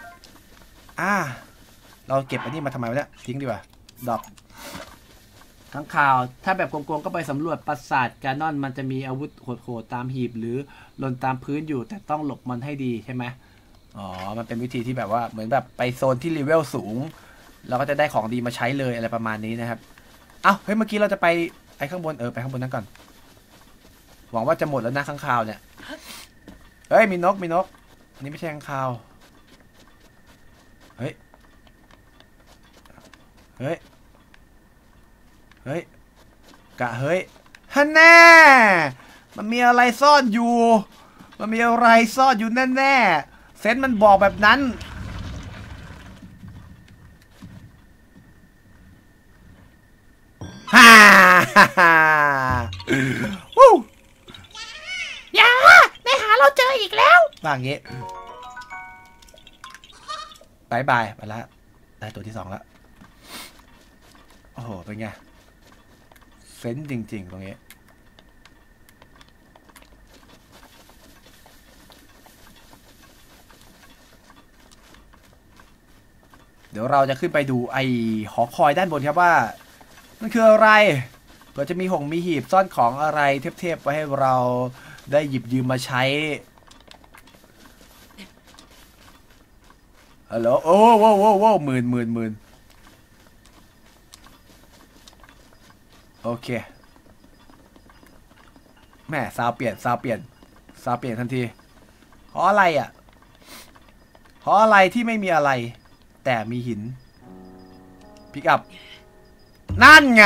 เราเก็บอันนี้มาทำไมวะเนี่ยทิ้งดีกว่าดอกค้างคาวถ้าแบบโกงๆก็ไปสำรวจปราสาทกานอนมันจะมีอาวุธโหดๆตามหีบหรือหล่นตามพื้นอยู่แต่ต้องหลบมันให้ดีใช่ไหมอ๋อมันเป็นวิธีที่แบบว่าเหมือนแบบไปโซนที่เลเวลสูงเราก็จะได้ของดีมาใช้เลยอะไรประมาณนี้นะครับเอ้าเฮ้ยเมื่อกี้เราจะไปไอ้ข้างบนไปข้างบนนั้นก่อนหวังว่าจะหมดแล้วนะค้างคาวเนี่ยเฮ้ยมีนกอันนี้ไม่ใช่ค้างคาวเฮ้ยฮันแน่มันมีอะไรซ่อนอยู่แน่เซนส์มันบอกแบบนั้นฮ่าวู้อย่าได้หาเราเจออีกแล้วว่างี้บายไปแล้วได้ตัวที่2แล้วโอ้โหเป็นไงเซนส์จริงๆตรงนี้เดี๋ยวเราจะขึ้นไปดูไอ้หอคอยด้านบนครับว่ามันคืออะไรเผื่อจะมีมีหีบซ่อนของอะไรเทพๆไว้ให้เราได้หยิบยืมมาใช้ฮัลโหลโอ้โว้หมื่นโอเคแม่ซาวเปลี่ยนทันทีเพราะอะไรอ่ะเพราะอะไรที่ไม่มีอะไรแต่มีหินพิกอัพนั่นไง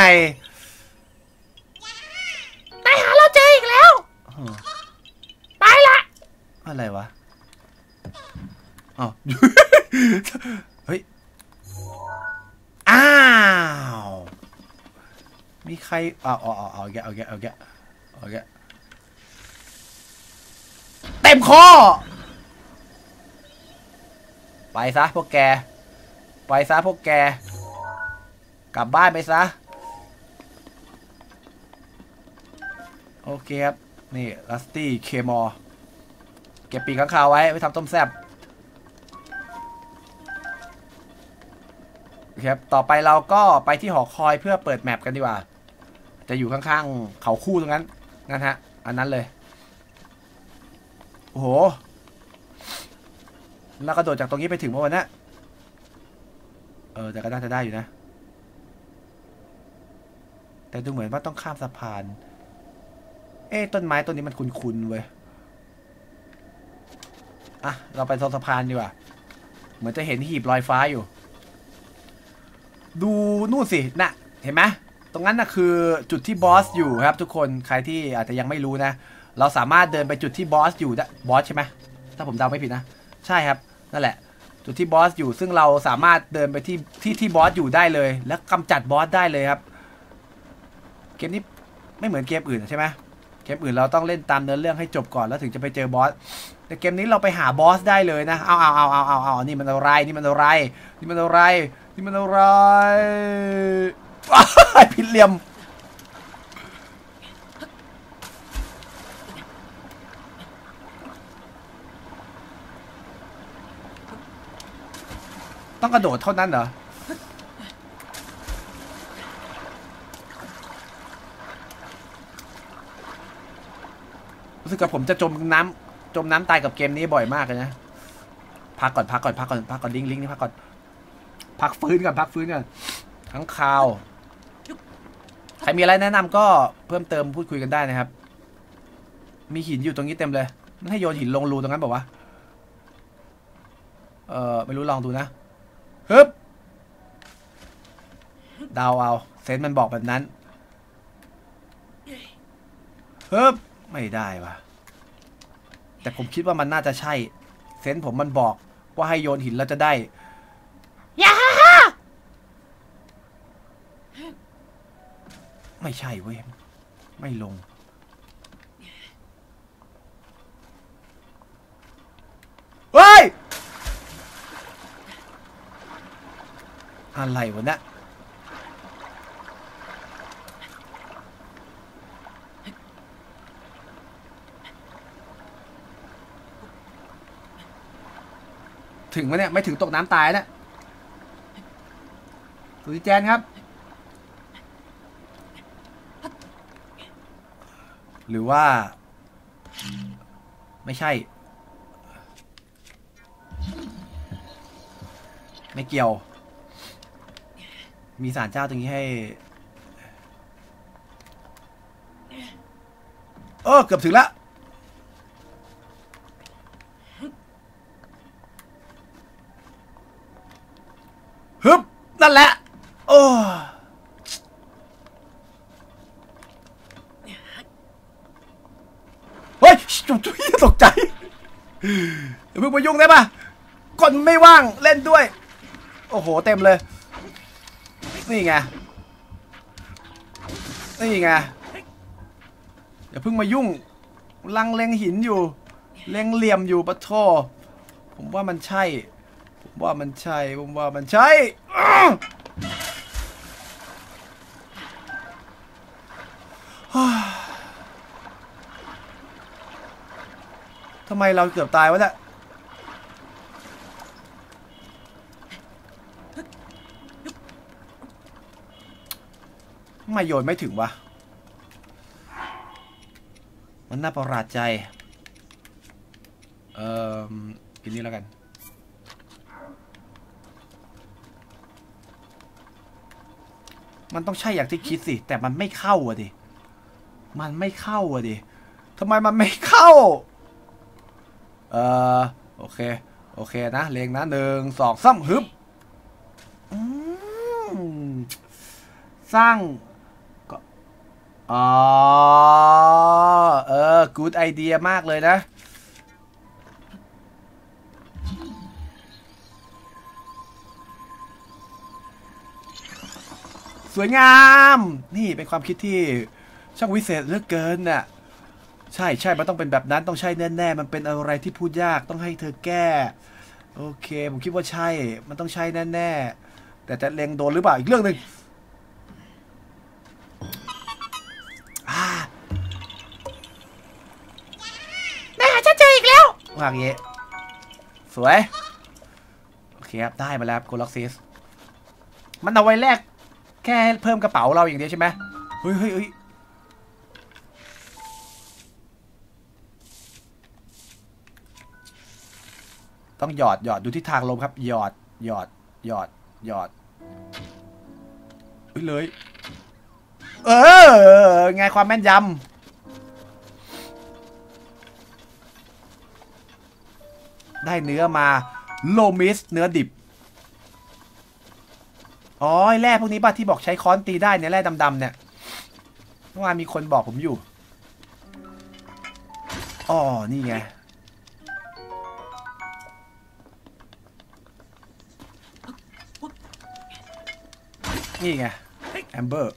ได้หาเราเจออีกแล้วไปละอะไรวะอ๋อ เฮ้ยอ้าวมีใครเอาแกเต็มข้อไปซะพวกแกกลับบ้านไปซะโอเคครับนี่ลัสตี้เคมอร์เก็บปีกข้างคาวไว้ทำต้มแซ่บครับต่อไปเราก็ไปที่หอคอยเพื่อเปิดแมปกันดีกว่าจะอยู่ข้างๆเขาคู่ตรงนั้นฮะอันนั้นเลยโอ้โหแล้วกระโดดจากตรงนี้ไปถึงเมื่อวันนี้แต่ก็น่าจะได้อยู่นะแต่ดูเหมือนว่าต้องข้ามสะพานต้นไม้ต้นนี้มันคุ้นๆเว้ยเราไปตรงสะพานดีกว่าเหมือนจะเห็นหีบลอยฟ้าอยู่ดูนู่นสินะเห็นไหมตรงนั้นนะคือจุดที่บอสอยู่ครับทุกคนใครที่อาจจะยังไม่รู้นะเราสามารถเดินไปจุดที่บอสอยู่บอสใช่ไหมถ้าผมเดาไม่ผิดนะใช่ครับนั่นแหละจุดที่บอสอยู่ซึ่งเราสามารถเดินไปที่บอสอยู่ได้เลยและกำจัดบอสได้เลยครับเกมนี้ไม่เหมือนเกมอื่นใช่ไหมเกมอื่นเราต้องเล่นตามเนื้อเรื่องให้จบก่อนแล้วถึงจะไปเจอบอสแต่เกมนี้เราไปหาบอสได้เลยนะเอานี่มันอะไรผิดเหลี่ยมต้องกระโดดเท่านั้นเหรอรู้สึกกับผมจะจมน้ำตายกับเกมนี้บ่อยมากเลยนะพพักก่อนลิงก์นี่พักก่อนพักฟื้นก่อนทั้งข่าวใครมีอะไรแนะนำก็เพิ่มเติมพูดคุยกันได้นะครับมีหินอยู่ตรงนี้เต็มเลยมันให้โยนหินลงรูตรงนั้นบอกว่าไม่รู้ลองดูนะฮึบดาวเอาเซนมันบอกแบบนั้นฮึบไม่ได้วะแต่ผมคิดว่ามันน่าจะใช่เซนผมมันบอกว่าให้โยนหินแล้วจะได้อย่าไม่ใช่เว้ยไม่ลงเฮ้ยอะไรวะเนี่ยถึงไหมเนี่ยไม่ถึงตกน้ำตายนะสุริแจนครับหรือว่าไม่ใช่ไม่เกี่ยวมีศาลเจ้าตรงนี้ให้เกือบถึงแล้วฮึบนั่นแหละโอ้เฮ้ยตกใจเพิ่งมายุ่งได้ปะคนไม่ว่างเล่นด้วยโอ้โหเต็มเลยนี่ไงอย่าเพิ่งมายุ่งลังเล็งหินอยู่เล็งเหลี่ยมอยู่ปะโถผมว่ามันใช่ทำไมเราเกือบตายวะเนี่ยทำไมโยนไม่ถึงวะมันน่าประหลาดใจกินนี้แล้วกันมันต้องใช่อย่างที่คิดสิแต่มันไม่เข้าอ่ะดิทำไมมันไม่เข้าโอเคนะเลงนะ1 2 3ฮึบสร้างก็good idea มากเลยนะสวยงามนี่เป็นความคิดที่ช่างวิเศษเหลือเกินน่ะใช่มันต้องเป็นแบบนั้นต้องใช่แน่ๆมันเป็นอะไรที่พูดยากต้องให้เธอแก้โอเคผมคิดว่าใช่มันต้องใช่แน่ๆแต่จะเล็งโดนหรือเปล่าอีกเรื่องหนึ่งแม่ฉันเจออีกแล้วว่าอย่างงี้สวยโอเคครับได้มาแล้วโกล็อกซิสมันเอาไว้แลกแค่เพิ่มกระเป๋าเราอย่างเดียวใช่ไหมเฮ้ยต้องหยอดดูที่ทางลมครับหยอดเลยไงความแม่นยำได้เนื้อมาโลมิสเนื้อดิบอ๋อแร่พวกนี้ป่ะที่บอกใช้ค้อนตีได้เนี่ยแร่ดำๆเนี่ยเมื่อวานมีคนบอกผมอยู่อ๋อนี่ไงแอมเบอร์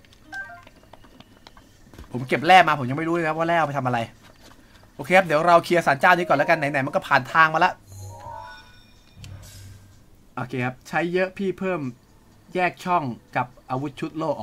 ผมเก็บแร่มาผมยังไม่รู้เลยนะว่าแร่เอาไปทำอะไรโอเคครับเดี๋ยวเราเคลียร์ศาลเจ้านี้ก่อนแล้วกันไหนๆมันก็ผ่านทางมาแล้วโอเคครับใช้เยอะพี่เพิ่มแยกช่องกับอาวุธชุดโล่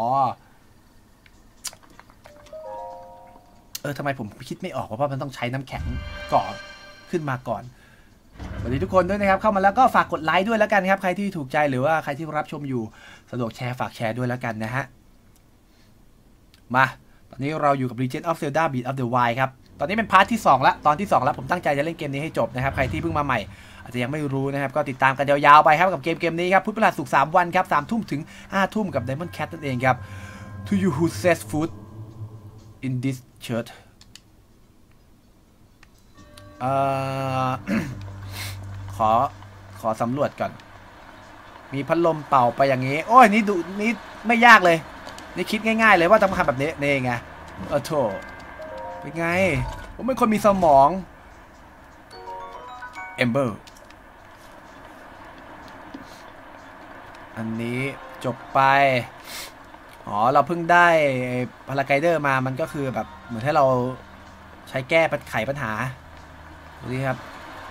ทำไมผมคิดไม่ออกเพราะมันต้องใช้น้ำแข็งก่อนขึ้นมาก่อนสวัสดีทุกคนด้วยนะครับเข้ามาแล้วก็ฝากกดไลค์ด้วยแล้วกันครับใครที่ถูกใจหรือว่าใครที่รับชมอยู่สะดวกแชร์ฝากแชร์ด้วยแล้วกันนะฮะมาตอนนี้เราอยู่กับ Legend of Zelda Breath of the Wild ครับตอนนี้เป็นพาร์ทที่2แล้วตอนที่2แล้วผมตั้งใจจะเล่นเกมนี้ให้จบนะครับใครที่เพิ่งมาใหม่อาจจะยังไม่รู้นะครับก็ติดตามกันยาวๆไปครับกับเกมนี้ครับพุธพฤหัสศุกร์3 วันครับ3 ทุ่มถึง5 ทุ่มกับ Diamond Cat นั่นเองครับ To you who says food in this church ขอสำรวจก่อนมีพัดลมเป่าไปอย่างนี้โอ้ยนี่ดูนี่ไม่ยากเลยนี่คิดง่ายๆเลยว่าต้องทำแบบนี้นี่ไงโธ่เป็นไงผมเป็นคนมีสมองเอมเบอร์อันนี้จบไปอ๋อเราเพิ่งได้พาราไกเดอร์มามันก็คือแบบเหมือนให้เราใช้แก้ไขปัญหาดูดิครับ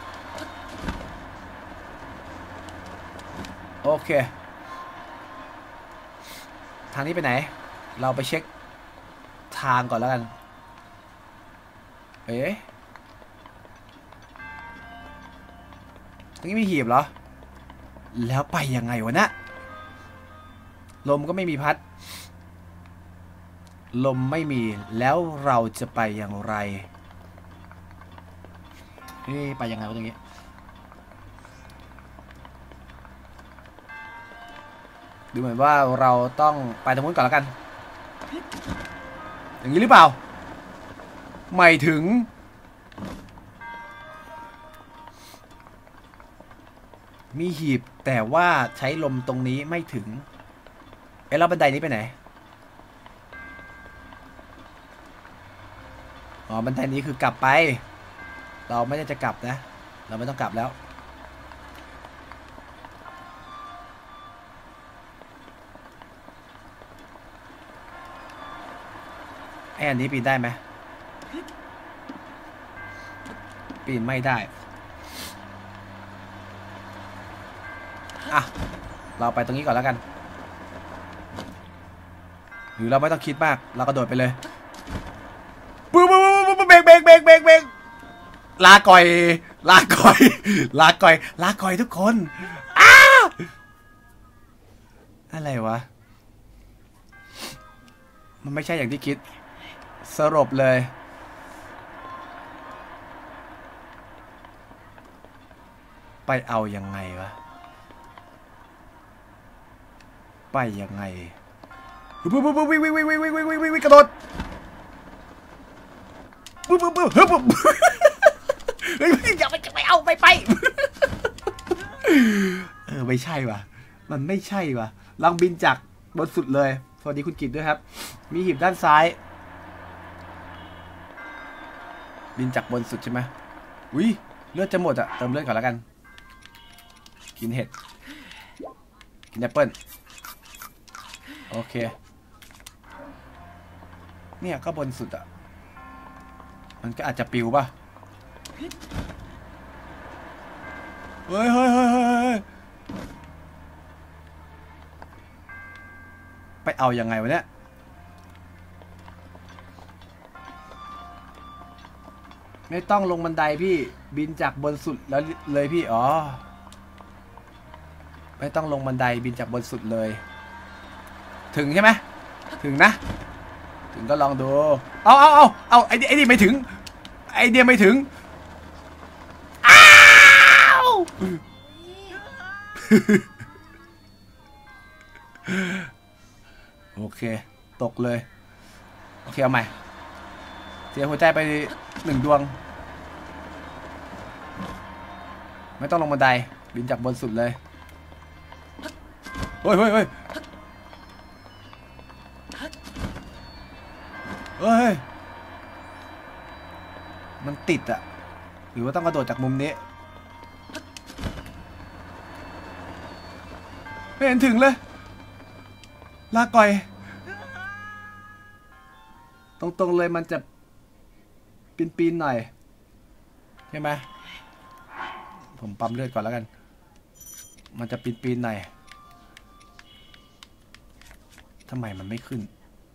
โอเคทางนี้ไปไหนเราไปเช็คทางก่อนแล้วกันเอ๊ะตรงนี้มีหีบเหรอแล้วไปยังไงวะนะลมก็ไม่มีพัดลมไม่มีแล้วเราจะไปอย่างไรนี่ไปยังไงวะตรงนี้ดูเหมือนว่าเราต้องไปตรงนู้นก่อนแล้วกันอย่างนี้หรือเปล่าไม่ถึงมีหีบแต่ว่าใช้ลมตรงนี้ไม่ถึงแล้วบันไดนี้ไปไหนอ๋อบันไดนี้คือกลับไปเราไม่ได้จะกลับนะเราไม่ต้องกลับแล้วอันนี้ปีนได้ไหมปีนไม่ได้อ่ะเราไปตรงนี้ก่อนแล้วกันหรือเราไม่ต้องคิดมากเรากระโดดไปเลยปุ๊บเบรกลาก่อยทุกคนอะไรวะมันไม่ใช่อย่างที่คิดสรุปเลยไปเอายังไงวะไปยังไงปุ๊บวิ่งกระโดดปุ๊บเฮ้ยอย่าไปเอาไปไม่ใช่วะมันไม่ใช่วะลองบินจากบนสุดเลยสวัสดีคุณกิตด้วยครับมีหีบด้านซ้ายบินจากบนสุดใช่ไหมอุ้ยเลือดจะหมดอะเติมเลือดก่อนแล้วกันกินเห็ดกินแอปเปิ้ลโอเคเนี่ยก็บนสุดอะมันก็อาจจะปิวป่ะเฮ้ยไปเอายังไงวะเนี่ยไม่ต้องลงบันไดพี่บินจากบนสุดแล้วเลยพี่อ๋อไม่ต้องลงบันไดบินจากบนสุดเลยถึงใช่ไหมถึงนะถึงก็ลองดูเอาไอเดียไม่ถึงไอเดียไม่ถึงอ้าวโอเคตกเลยโอเคเอาใหม่เสียหัวใจไป1 ดวงไม่ต้องลงบันไดบินจากบนสุดเลยเฮ้ยมันติดอะหรือว่าต้องกระโดดจากมุมนี้ไม่เห็นถึงเลยลาก่อยตรงๆเลยมันจะปีนหน่อยใช่ไหมผมปั๊มเลือดก่อนแล้วกันมันจะปีนหน่อยทำไมมันไม่ขึ้น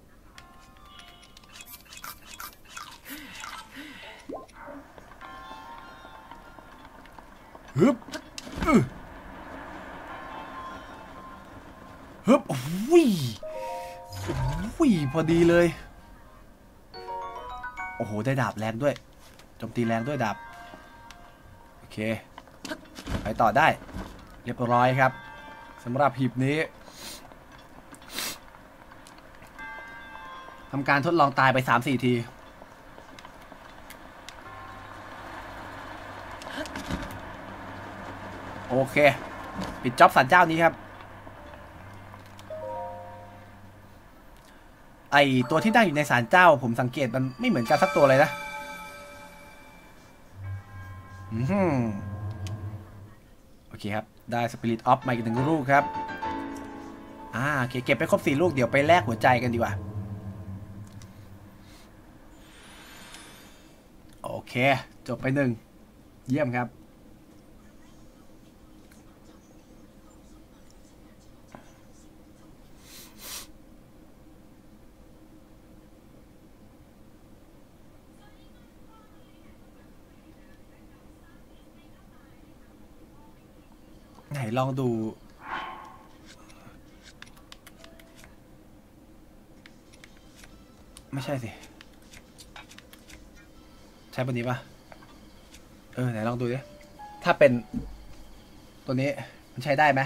ฮึบอุ้ยพอดีเลยโอ้โหได้ดาบแรงด้วยโจมตีแรงด้วยดาบโอเคไปต่อได้เรียบร้อยครับสำหรับหีบนี้ทำการทดลองตายไป 3-4 ทีโอเคปิดจ็อบศาลเจ้านี้ครับไอตัวที่นั่งอยู่ในศาลเจ้าผมสังเกตมันไม่เหมือนกันสักตัวเลยนะโอเคครับได้สปิริตออฟมาอีก1 ลูกครับโอเคเก็บไปครบ4 ลูกเดี๋ยวไปแลกหัวใจกันดีกว่าโอเคจบไป1เยี่ยมครับไหนลองดูไม่ใช่สิใช้ตัวนี้ปะไหนลองดูดิถ้าเป็นตัวนี้มันใช้ได้ไหม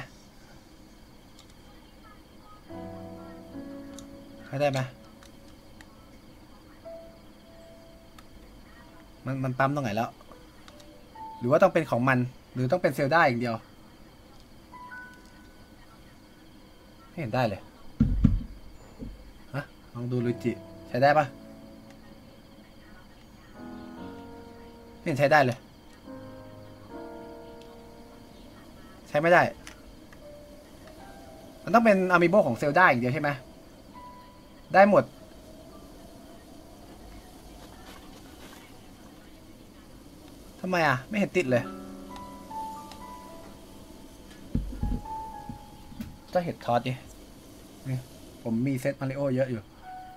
ใช้ได้ไหมมันปั๊มตรงไหนแล้วหรือว่าต้องเป็นของมันหรือต้องเป็นเซลได้อย่างเดียวไม่เห็นได้เลยลองดูลูจิใช้ได้ปะไม่เห็นใช้ได้เลยใช้ไม่ได้มันต้องเป็นอามิโบของเซลได้อย่างเดียวใช่ไหมได้หมดทำไมไม่เห็นติดเลยจะเห็ดทอดดินี่ผมมีเซตมาริโอเยอะอยู่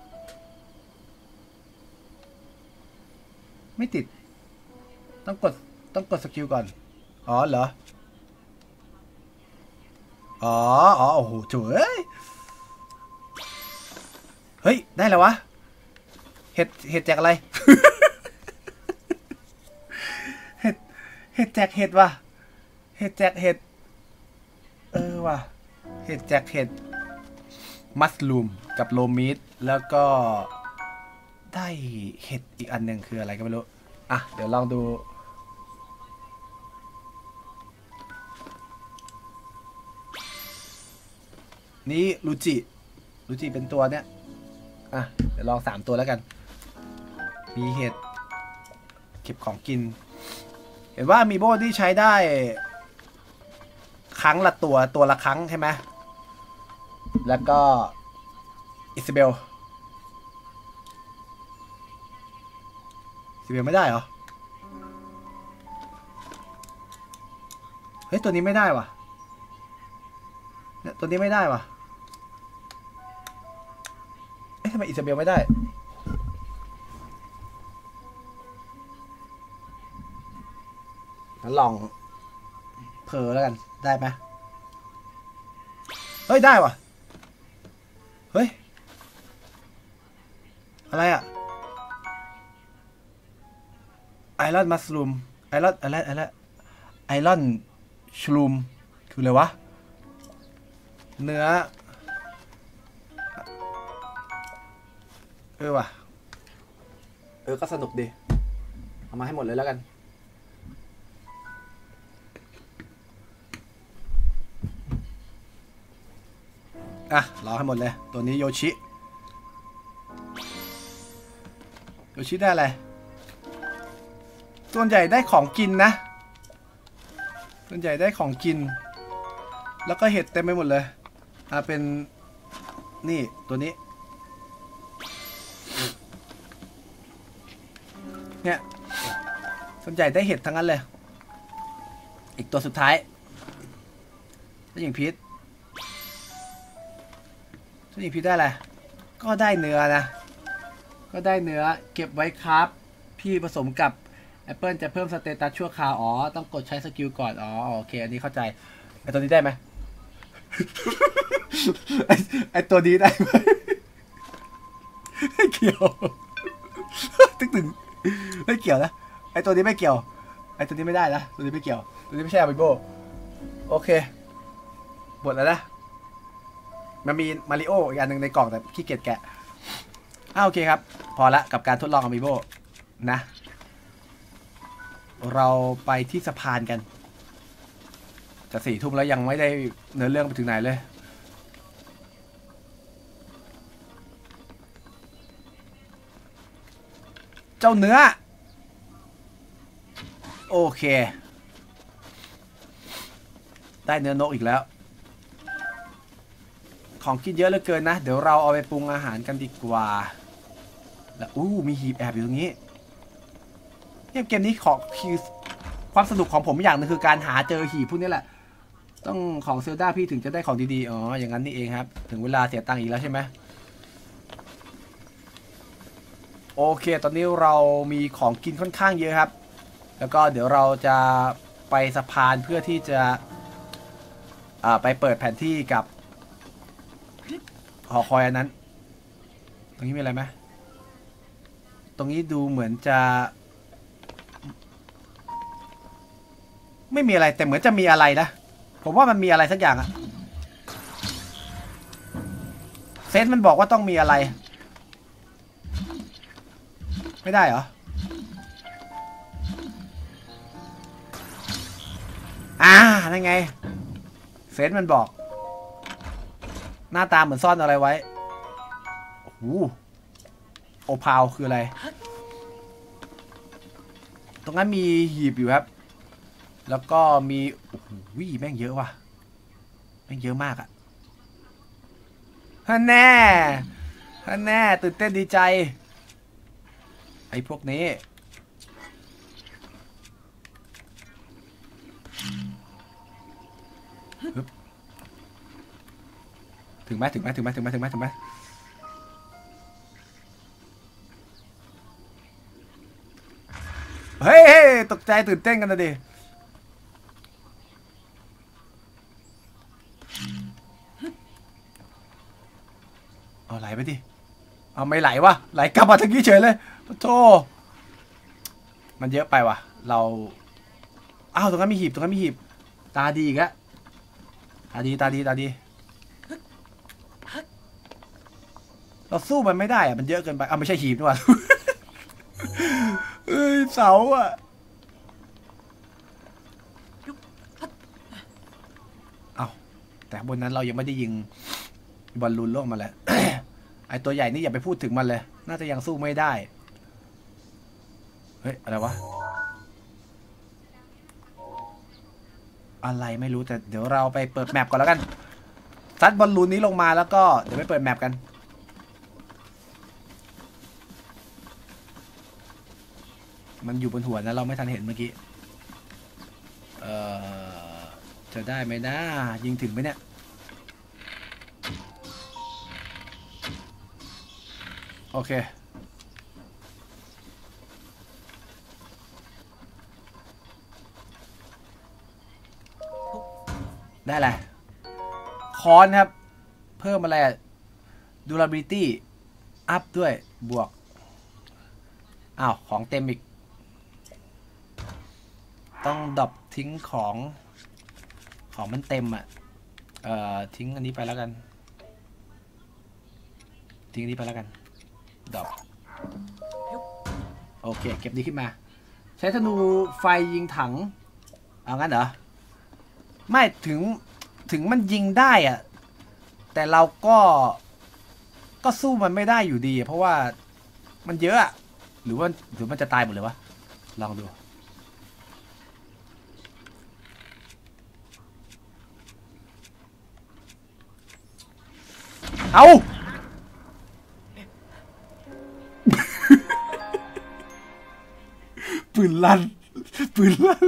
ไม่ติดต้องกดสกิลก่อนอ๋อเหรออ๋อโอ้โหจุ๋ยเฮ้ยได้แล้ววะเห็ดแจกอะไร เห็ดแจกเห็ดว่ะเห็ดแจกเห็ดว่ะเห็ดแจกเห็ดมัสลูมกับโลมิดแล้วก็ได้เห็ดอีกอันหนึ่งคืออะไรก็ไม่รู้เดี๋ยวลองดูนี่ลูจิเป็นตัวเนี้ยเดี๋ยวลอง3 ตัวแล้วกันมีเห็ดเก็บของกินเห็นว่ามีโบที่ใช้ได้ครั้งละตัวละครั้งใช่ไหมแล้วก็อิซาเบลไม่ได้เหรอเฮ้ยตัวนี้ไม่ได้ว่ะเนี่ยตัวนี้ไม่ได้ว่ะทำไมอิซาเบลไม่ได้งั้นลองเพอแล้วกันได้ไหมเฮ้ยได้ว่ะเฮ้ยอะไรไอรอนมัสลูมไอรอนชลูมคืออะไรวะเนื้อว่ะก็สนุกดีเอามาให้หมดเลยแล้วกันรอให้หมดเลยตัวนี้โยชิได้อะไรส่วนใหญ่ได้ของกินนะส่วนใหญ่ได้ของกินแล้วก็เห็ดเต็มไปหมดเลยเป็นนี่ตัวนี้เนี่ยส่วนใหญ่ได้เห็ดทั้งนั้นเลยอีกตัวสุดท้ายเจ้าหญิงพีชได้อะไรก็ได้เนื้อนะก็ได้เนื้อเก็บไว้ครับพี่ผสมกับแอปเปิลจะเพิ่มสเตตัสชั่วคราวต้องกดใช้สกิลก่อนโอเคอันนี้เข้าใจไอตัวนี้ได้ไหม ไอตัวนี้ได้ไหม เกี่ยวตึงไม่เกี่ยวนะไอตัวนี้ไม่เกี่ยวไอตัวนี้ไม่ได้นะตัวนี้ไม่เกี่ยวตัวนี้ไม่ใช่อาบิโบโอเคหมดแล้วนะมันมีมาริโออีกอันหนึ่งในกล่องแต่ขี้เกียจแกะโอเคครับพอละกับการทดลองอาบิโบนะเราไปที่สะพานกันจะ4 ทุ่มแล้วยังไม่ได้เนื้อเรื่องไปถึงไหนเลยเจ้าเนื้อโอเคได้เนื้อนกอีกแล้วของกินเยอะเหลือเกินนะเดี๋ยวเราเอาไปปรุงอาหารกันดีกว่าแล้วมีหีบแอบอยู่ตรงนี้เกมนี้คือความสนุกของผมอย่างนึงคือการหาเจอหีบพวกนี้แหละต้องของเซลดาพี่ถึงจะได้ของดีๆอ๋ออย่างนั้นนี่เองครับถึงเวลาเสียตังค์อีกแล้วใช่ไหมโอเคตอนนี้เรามีของกินค่อนข้างเยอะครับแล้วก็เดี๋ยวเราจะไปสะพานเพื่อที่จะไปเปิดแผนที่กับหอคอยอันนั้นตรงนี้มีอะไรไหมตรงนี้ดูเหมือนจะไม่มีอะไรแต่เหมือนจะมีอะไรนะผมว่ามันมีอะไรสักอย่างอะเซนมันบอกว่าต้องมีอะไรไม่ได้เหรอนั่นไงเซนมันบอกหน้าตาเหมือนซ่อนอะไรไว้โอพาวคืออะไรตรงนั้นมีหีบอยู่ครับแล้วก็มีแม่งเยอะว่ะแม่งเยอะมากอะแน่ตื่นเต้นดีใจไอ้พวกนี้ถึงไหมเฮ้ยตกใจตื่นเต้นกันนะดิเอาไหลไปดิเอาไม่ไหลวะไหลกลับมาทางนี้เฉยเลยโธ่มันเยอะไปว่ะเราตรงนั้นมีหีบตาดีอีกแล้วตาดีเราสู้มันไม่ได้อะมันเยอะเกินไปไม่ใช่หีบนี่หว่าเสาอะแต่บนนั้นเรายังไม่ได้ยิงบอลลูนล่วงมาแล้ว ไอตัวใหญ่นี่อย่าไปพูดถึงมันเลยน่าจะยังสู้ไม่ได้เฮ้ยอะไรวะอะไรไม่รู้แต่เดี๋ยวเราไปเปิดแมปก่อนแล้วกันซัดบอลลูนนี้ลงมาแล้วก็เดี๋ยวไปเปิดแมปกันมันอยู่บนหัวนะเราไม่ทันเห็นเมื่อกี้จะได้ไหมนะยิงถึงไหมเนี่ยโอเคได้แหละค้อนครับเพิ่มอะไรdurability up ด้วยบวกของเต็มอีกต้องดรอปทิ้งของมันเต็มทิ้งอันนี้ไปแล้วกันดรอปโอเคเก็บนี้ขึ้นมาใช้ธนูไฟยิงถังงั้นเหรอไม่ถึงมันยิงได้อะแต่เราก็สู้มันไม่ได้อยู่ดีเพราะว่ามันเยอะหรือมันจะตายหมดเลยวะลองดูปืนลั่นปืนลั่น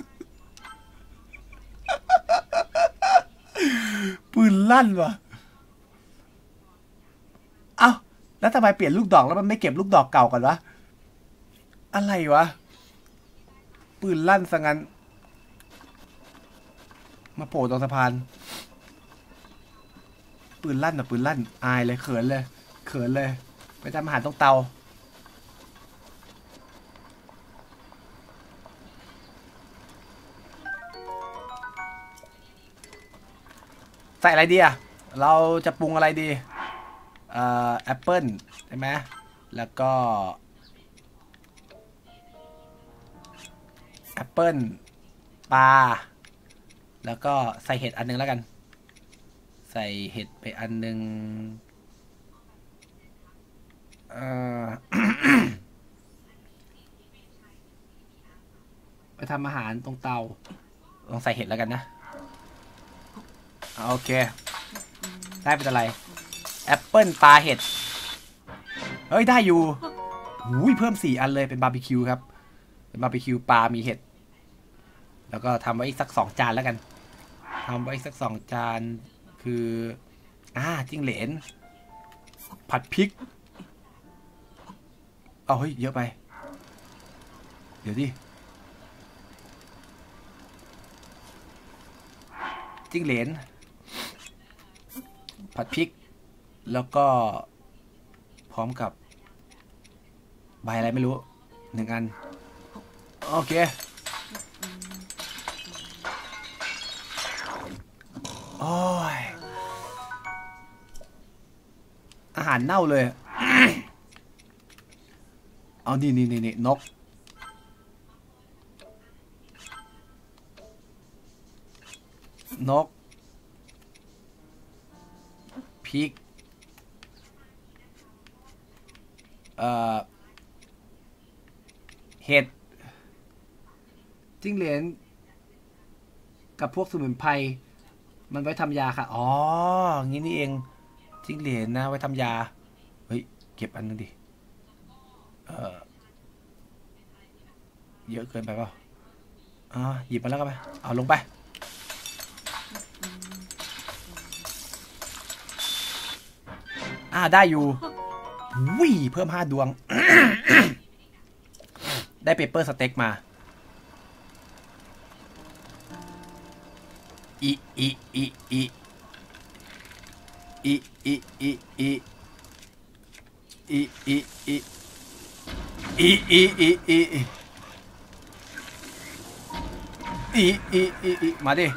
วะแล้วทำไมเปลี่ยนลูกดอกแล้วมันไม่เก็บลูกดอกเก่าก่อนวะอะไรวะปืนลั่นซะงั้นมาโผล่ตรงสะพานปืนลั่นอายเลยเขินเลยไปทำอาหารตรงเตาใส่อะไรดีอะเราจะปรุงอะไรดีแอปเปิ้ลใช่ไหมแล้วก็แอปเปิ้ลปลาแล้วก็ใส่เห็ดอันนึงแล้วกันใส่เห็ดไปอันนึงไปทำอาหารตรงเตาลองใส่เห็ดแล้วกันนะโอเคได้เป็นอะไรแอปเปิ้ลปลาเห็ดเฮ้ยได้อยู่หูยเพิ่ม4 อันเลยเป็นบาร์บีคิวครับเป็นบาร์บีคิวปลามีเห็ดแล้วก็ทำไว้อีกสัก2 จานแล้วกันทำไว้อีกสัก2 จานคือจิ้งเหลนผัดพริกเอาเฮ้ยเยอะไปเดี๋ยวดิจิ้งเหลนผัดพริกแล้วก็พร้อมกับใบอะไรไม่รู้1 อันโอเคโอ้ยอาหารเน่าเลย เอานี่นกพริกเห็ดจิ้งเหลนกับพวกสมุนไพรมันไว้ทำยาค่ะอ๋องี้นี่เองจิ้งเหลนนะไว้ทำยาเฮ้ยเก็บอันนึงดิเยอะเกินไปเปล่าหยิบมาแล้วก็ไปเอาลงไปได้อยู่วิ่เพิ่ม5 ดวง ได้เปเปอร์สเต็กมามาดิ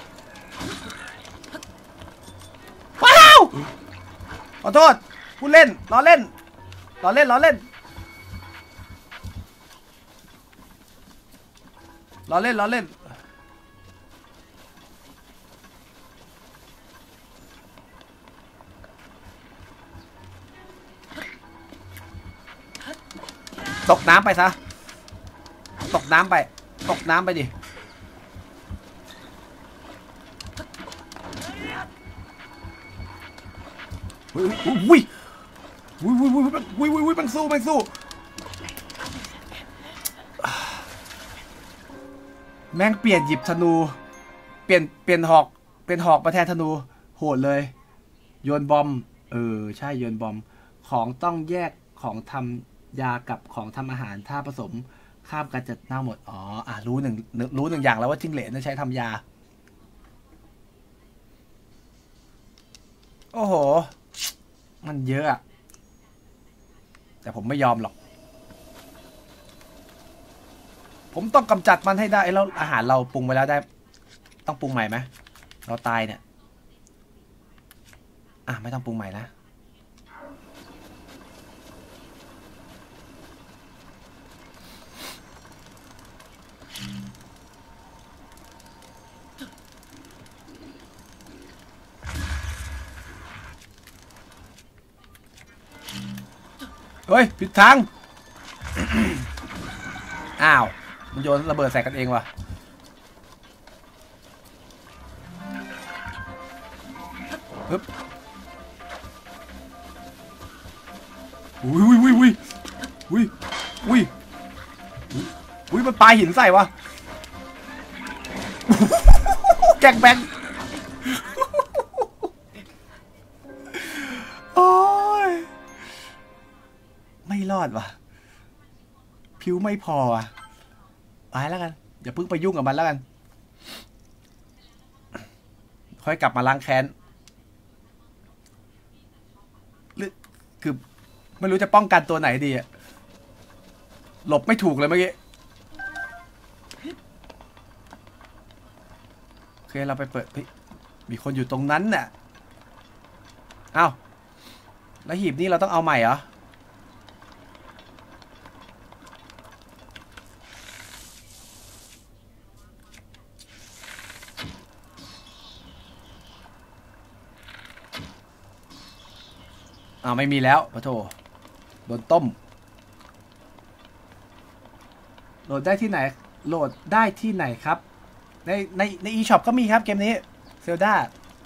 ว้าวขอโทษพูดเล่นล้อเล่นตกน้ำไปซะตกน้ำไปดิอุ้ยมันสู้แม่งเปลี่ยนหยิบธนูเปลี่ยนหอกมาแทนธนูโหดเลยโยนบอมใช่โยนบอมของต้องแยกของทำยากับของทำอาหารถ้าผสมข้ามกันจะเน่าหมดรู้หนึ่งอย่างแล้วว่าจิ้งเหลนใช้ทำยาโอ้โหมันเยอะอะแต่ผมไม่ยอมหรอกผมต้องกำจัดมันให้ได้แล้วอาหารเราปรุงไปแล้วได้ต้องปรุงใหม่ไหมเราตายเนี่ยไม่ต้องปรุงใหม่นะเฮ้ยผิดทาง มันโยนระเบิดใส่กันเองว่ะฮึบอุ้ยมันปาหินใส่วะ แกงแบงโอ้ยไม่รอดว่ะผิวไม่พออ่ะไปแล้วกันอย่าเพิ่งไปยุ่งกับมันแล้วกันค่อยกลับมาล้างแค้นหรือคือไม่รู้จะป้องกันตัวไหนดีอะหลบไม่ถูกเลยเมื่อกี้โอเคเราไปเปิดมีคนอยู่ตรงนั้นน่ะเอ้าแล้วหีบนี้เราต้องเอาใหม่เหรอไม่มีแล้วปะโถโดนต้มโหลดได้ที่ไหนโหลดได้ที่ไหนครับใน eShop ก็มีครับเกมนี้เซลดา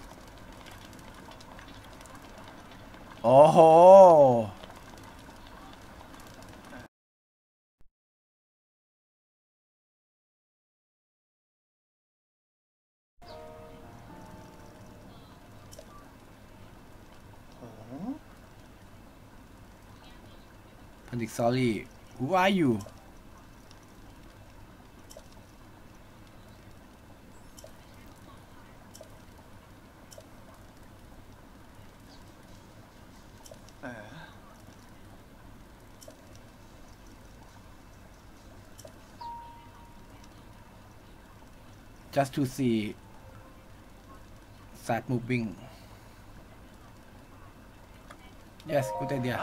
โอ้โหพันธิกซอรี่ Who are you just to see start moving yes good idea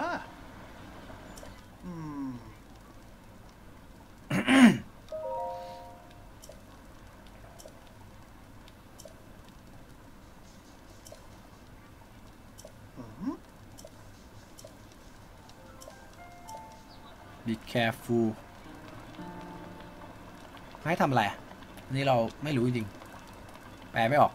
be careful ให้ทำอะไรอันนี้เราไม่รู้จริงแปลไม่ออก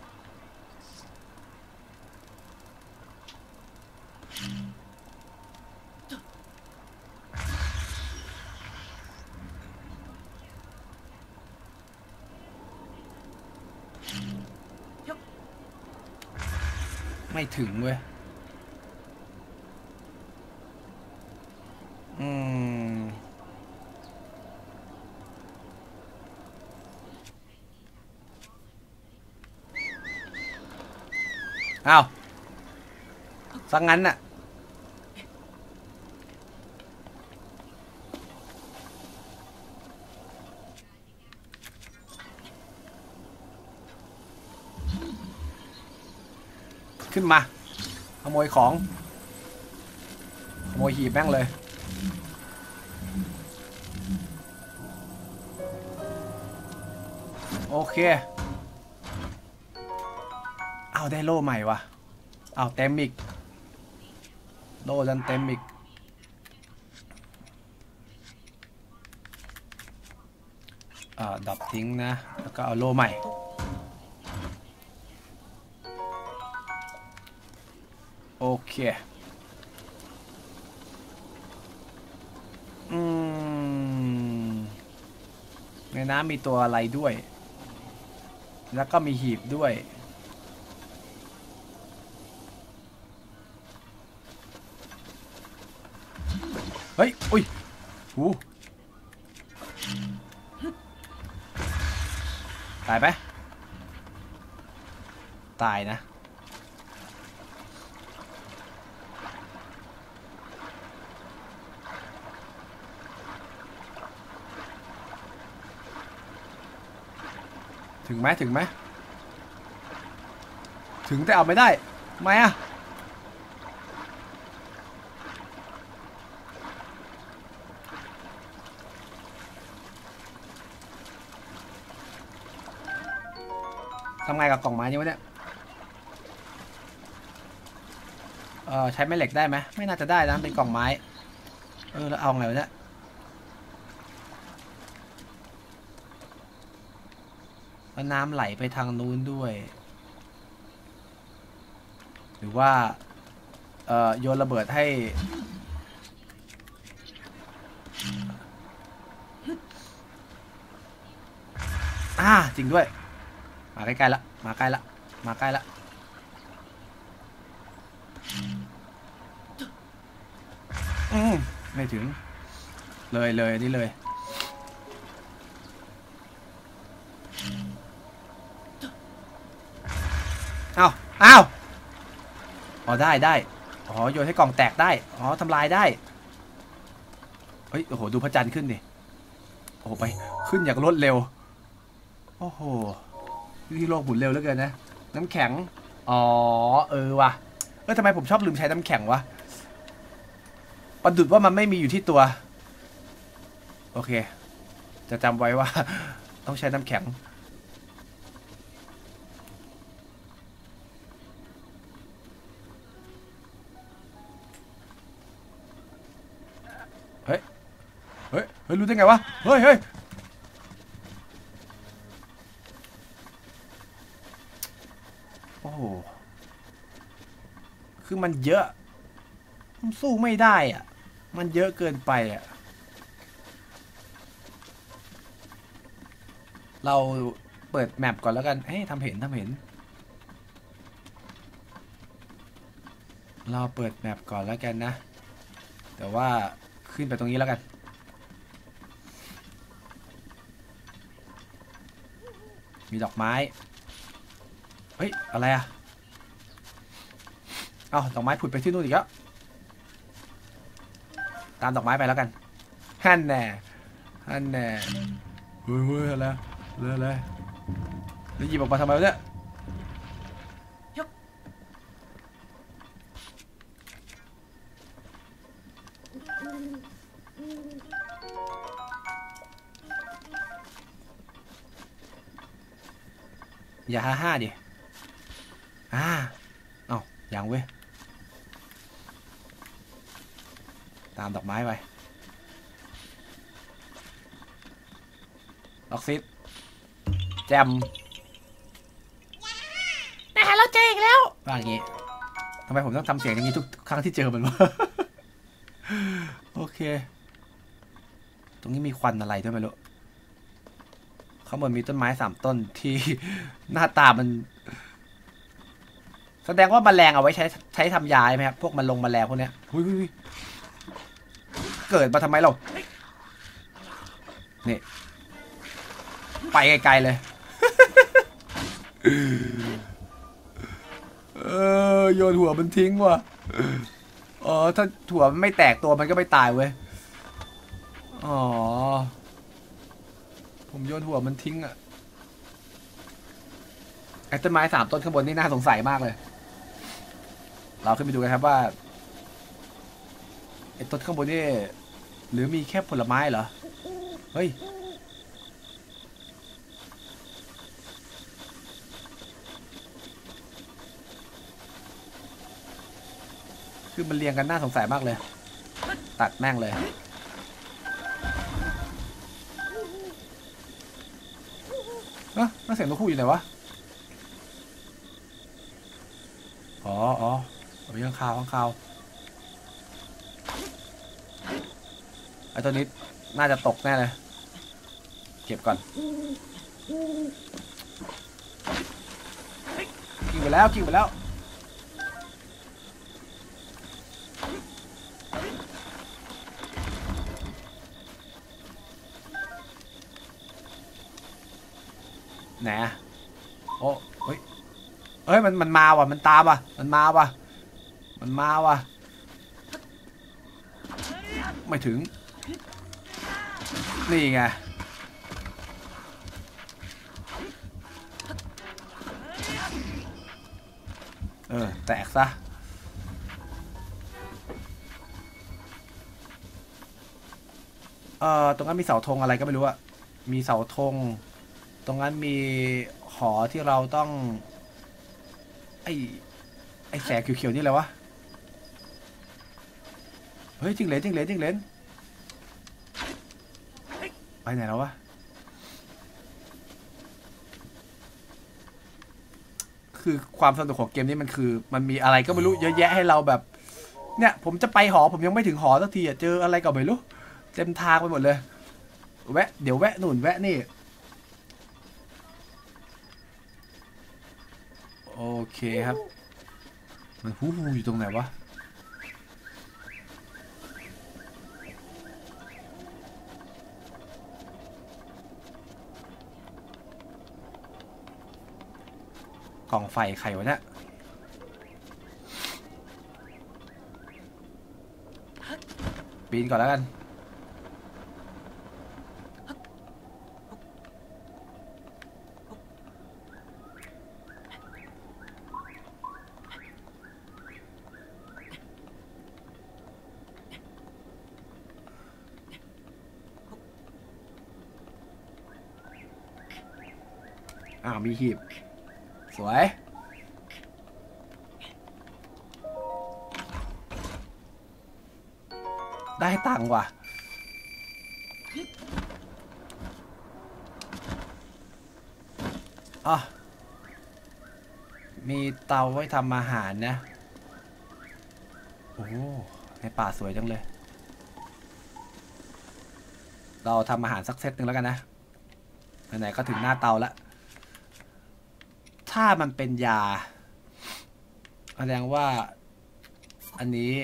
ไม่ถึงเว้ยอ้าวสังงั้นน่ะขึ้นมาขโมยของขโมยหีบแม่งเลยโอเคเอาได้โล่ใหม่วะเอาเต็มอีกโล่ดันเต็มอีกดับทิ้งนะแล้วก็เอาโล่ใหม่โอเคในน้ำมีตัวอะไรด้วยแล้วก็มีหีบด้วยเฮ้ยอุ้ยหูตายไปตายนะถึงไหมถึงไหมถึงแต่เอาไม่ได้ทำไมอะทำไงกับกล่องไม้นี่วะเนี่ยใช้แม่เหล็กได้ไหมไม่น่าจะได้นะเป็นกล่องไม้แล้วเอาไงวะเนี่ยแล้วน้ำไหลไปทางนู้นด้วยหรือว่าโยนระเบิดให้จริงด้วยมาใกล้ๆละมาใกล้ละมาใกล้ละไม่ถึงเลยนี่เลยอ้าวอ๋อได้อ๋อโยนให้กล่องแตกได้อ๋อทำลายได้เฮ้ยโอ้โหดูพระจันทร์ขึ้นดิโอ้โหไปขึ้นอย่างรวดเร็วโอ้โหที่โลกหมุนเร็วเหลือเกินนะน้ำแข็งอ๋อว่ะทำไมผมชอบลืมใช้น้ำแข็งวะประดุจว่ามันไม่มีอยู่ที่ตัวโอเคจะจำไว้ว่าต้องใช้น้ำแข็งเฮ้ยรู้ได้ไงวะเฮ้ยโอ้โหคือมันเยอะสู้ไม่ได้อ่ะมันเยอะเกินไปอ่ะเราเปิดแมปก่อนแล้วกันทำเห็นเราเปิดแมปก่อนแล้วกันนะแต่ว่าขึ้นไปตรงนี้แล้วกันมีดอกไม้เฮ้ยอะไรอ่ะเอาดอกไม้ผุดไปที่นู่นอีกแล้วตามดอกไม้ไปแล้วกันฮั่นแน่เฮ้ยอะไรแล้วหยิบออกมาทำไมวะเนี่ยอย่าฮ่าดิเอาอย่างเว้ยตามดอกไม้ไปล็อกซิสแจมเราเจออีกแล้วว่าอย่างงี้ทำไมผมต้องทำเสียงอย่างนี้ทุกครั้งที่เจอมันวะ โอเคตรงนี้มีควันอะไรด้วยไม่รู้ข้างบนมีต้นไม้3 ต้นที่ หน้าตามันแสดงว่าแมลงเอาไว้ใช้ทำยาใช่ไหมครับพวกแมลงพวกเนี้ยเกิดมาทำไมเรานี่ไปไกลๆเลยโยนหัวมันทิ้งว่ะถ้าถั่วมันไม่แตกตัวมันก็ไม่ตายเว้ยผมโยนหัวมันทิ้งอ่ะไอ้ต้นไม้3 ต้นข้างบนนี่น่าสงสัยมากเลยเราขึ้นไปดูกันครับว่าไอ้ต้นข้างบนนี่หรือมีแค่ผลไม้เหรอเฮ้ยคือมันเรียงกันน่าสงสัยมากเลยตัดแม่งเลยน่าเสียงนกคู่อยู่ไหนวะอ๋อเอาไปข้างคาวไอ้ตัวนี้น่าจะตกแน่เลยเก็บก่อนกินไปแล้วไหนโอ้เฮ้ยมันมาว่ะมันตามว่ะมันมาว่ะไม่ถึงนี่ไงแตกซะตรงนั้นมีเสาธงอะไรก็ไม่รู้อะมีเสาธงตรงนั้นมีหอที่เราต้องไอ้แสงเขียวๆนี่แหละวะเฮ้ยจิ้งเหลนไปไหนแล้ววะคือความสนุกของเกมนี้มันคือมันมีอะไรก็ไม่รู้เยอะแยะให้เราแบบเนี่ยผมจะไปหอผมยังไม่ถึงหอสักทีเจออะไรก็ไม่รู้เต็มทางไปหมดเลยเดี๋ยวแวะนู่นแวะนี่โอเคครับมันฮู้อยู่ตรงไหนวะกล่องไฟใครวะเนี่ยปีนก่อนแล้วกันมีหีบสวยได้ตังค์ว่ะมีเตาไว้ทำอาหารนะโอ้ในป่าสวยจังเลยเราทำอาหารสักเซตหนึ่งแล้วกันนะไหนๆก็ถึงหน้าเตาแล้วถ้ามันเป็นยาแสดงว่าอันนี้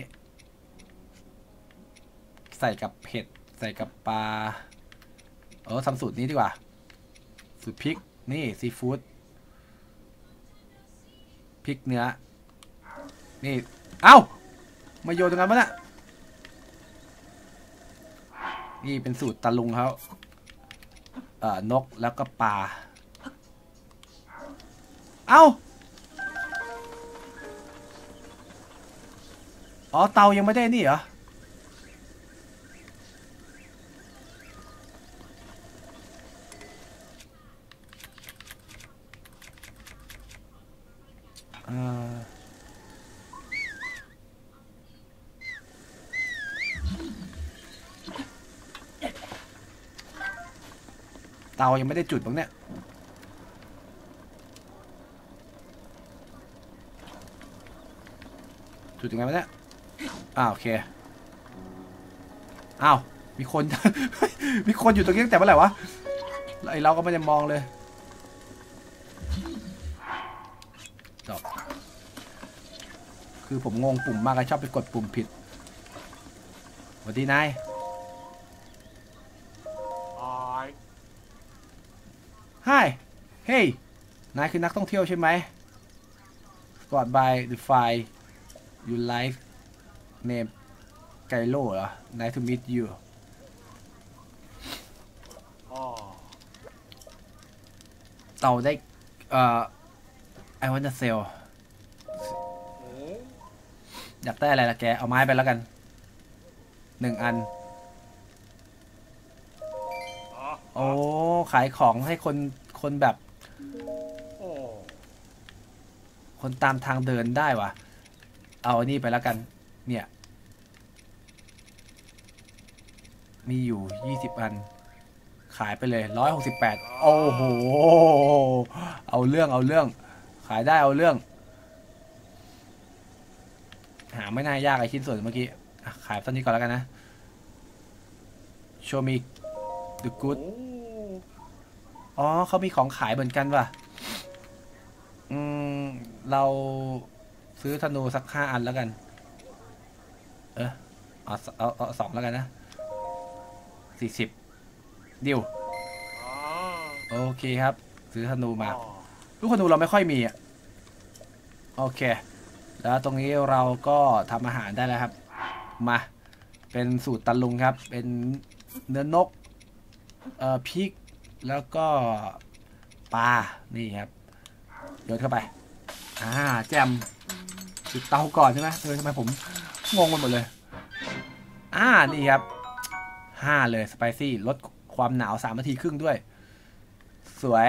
ใส่กับเผ็ดใส่กับปลาทำสูตรนี้ดีกว่าสูตรพริกนี่ซีฟู้ดพริกเนื้อนี่มาโยนตรงนั้นมั้ยน่ะนี่เป็นสูตรตะลุงเขานกแล้วก็ปลาเตายังไม่ได้นี่เหรอเตายังไม่ได้จุดบ้างเนี่ยจุดยังไงวะเนี่ยโอเคมีคน มีคนอยู่ตรงนี้ตั้งแต่เมื่อไหร่วะไอเราก็ไม่ได้มองเลยจบคือผมงงปุ่มมากเลยชอบไปกดปุ่มผิดสวัสดีนายHi Hey นายคือนักท่องเที่ยวใช่ไหม Spot by the file you like name ไกโลเหรอ Nice to meet youเต่าได้I want to sell อยากได้อะไรล่ะแกเอาไม้ไปแล้วกัน1 อันขายของให้คนแบบคนตามทางเดินได้วะเอาอันนี้ไปแล้วกันเนี่ยมีอยู่20 อันขายไปเลย168โอ้โหเอาเรื่องขายได้เอาเรื่องหาไม่น่ายากไอชิ้นส่วนเมื่อกี้ขายตอนนี้ก่อนแล้วกันนะ Show me the good เขามีของขายเหมือนกันว่ะเราซื้อธนูสัก5 อันแล้วกันเอา2แล้วกันนะ40ดิวโอเคครับซื้อธนูมาลูกธนูเราไม่ค่อยมีโอเคแล้วตรงนี้เราก็ทำอาหารได้แล้วครับมาเป็นสูตรตะลุงครับเป็นเนื้อนกพริกแล้วก็ปลานี่ครับโยนเข้าไปแจมจุดเตาก่อนใช่ไหมทำไมผมงงไปหมดเลยนี่ครับ5เลยสไปซี่ลดความหนาว3 นาทีครึ่งด้วยสวย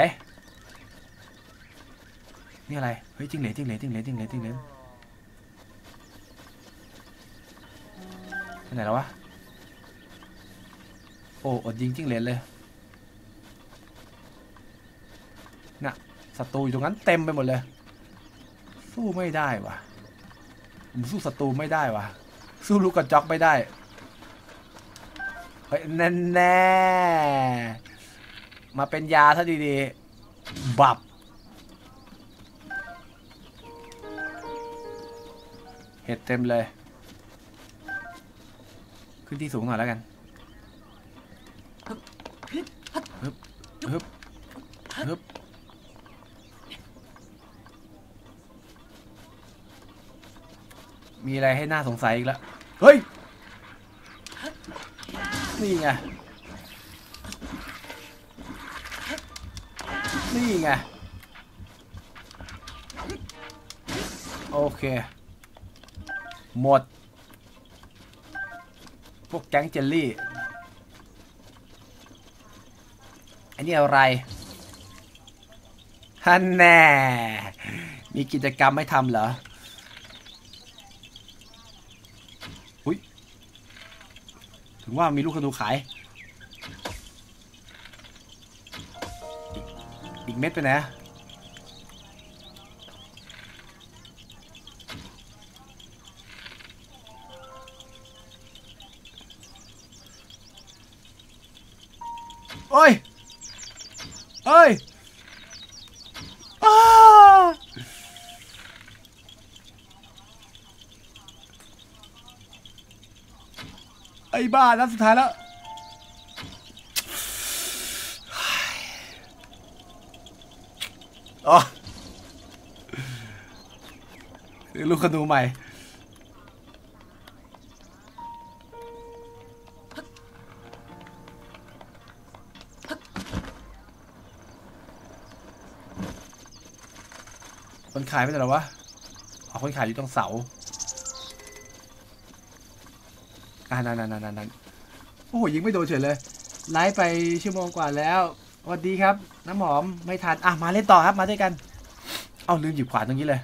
นี่อะไรเฮ้ยจิ้งเหลนไปไหนแล้ววะอดยิงจิ้งเหลนเลยน่ะศัตรูอยู่ตรงนั้นเต็มไปหมดเลยสู้ไม่ได้วะผมสู้ศัตรูไม่ได้วะสู้ลูกกระจอกไม่ได้เฮ้ยแน่มาเป็นยาซะดีๆบับเห็ดเต็มเลยขึ้นที่สูงหน่อยแล้วกันฮึบมีอะไรให้น่าสงสัยอีกแล้วเฮ้ยนี่ไงโอเคหมดพวกแก๊งเจลลี่อันนี้อะไรฮันแน่มีกิจกรรมไม่ทำเหรออุ้ยถึงว่ามีลูกธนูขายอีกเม็ดไปไหนโอ้ยเอ้ยไอ้บ้านัดสุดท้ายแล้วอ๋อคือลูกขนูใหม่คนขายไม่ใช่หรอวะเอาคนขายอยู่ตรงเสานั่นโอ้โหยิงไม่โดนเฉยเลยไลฟ์ไปชั่วโมงกว่าแล้วสวัสดีครับน้ำหอมไม่ทันมาเล่นต่อครับมาด้วยกันเอาลืมหยิบขวานตรงนี้เลย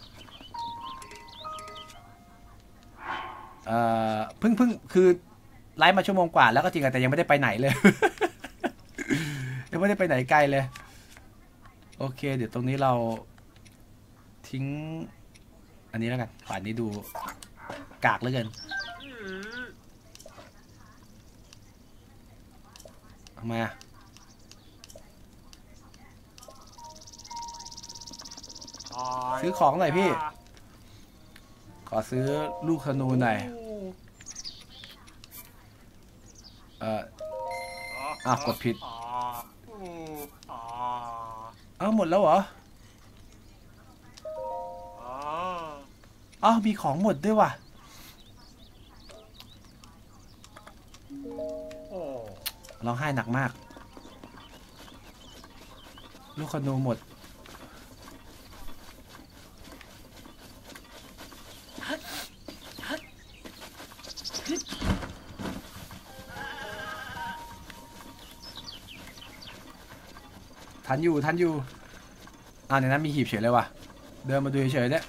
เพิ่งคือไลฟ์มาชั่วโมงกว่าแล้วก็จริงแต่ยังไม่ได้ไปไหนเลย ยังไม่ได้ไปไหนไกลเลยโอเคเดี๋ยวตรงนี้เราทิ้งอันนี้แล้วกันขวานนี้ดูกากเหลือเกินทำไมซื้อของหน่อยพี่ขอซื้อลูกธนูหน่อยกดผิดหมดแล้วเหรอมีของหมดด้วยว่ะร้องไห้หนักมากลูกธนูหมดทันอยู่ในนั้นมีหีบเฉยเลยว่ะเดินมาดูเฉยๆเนี่ย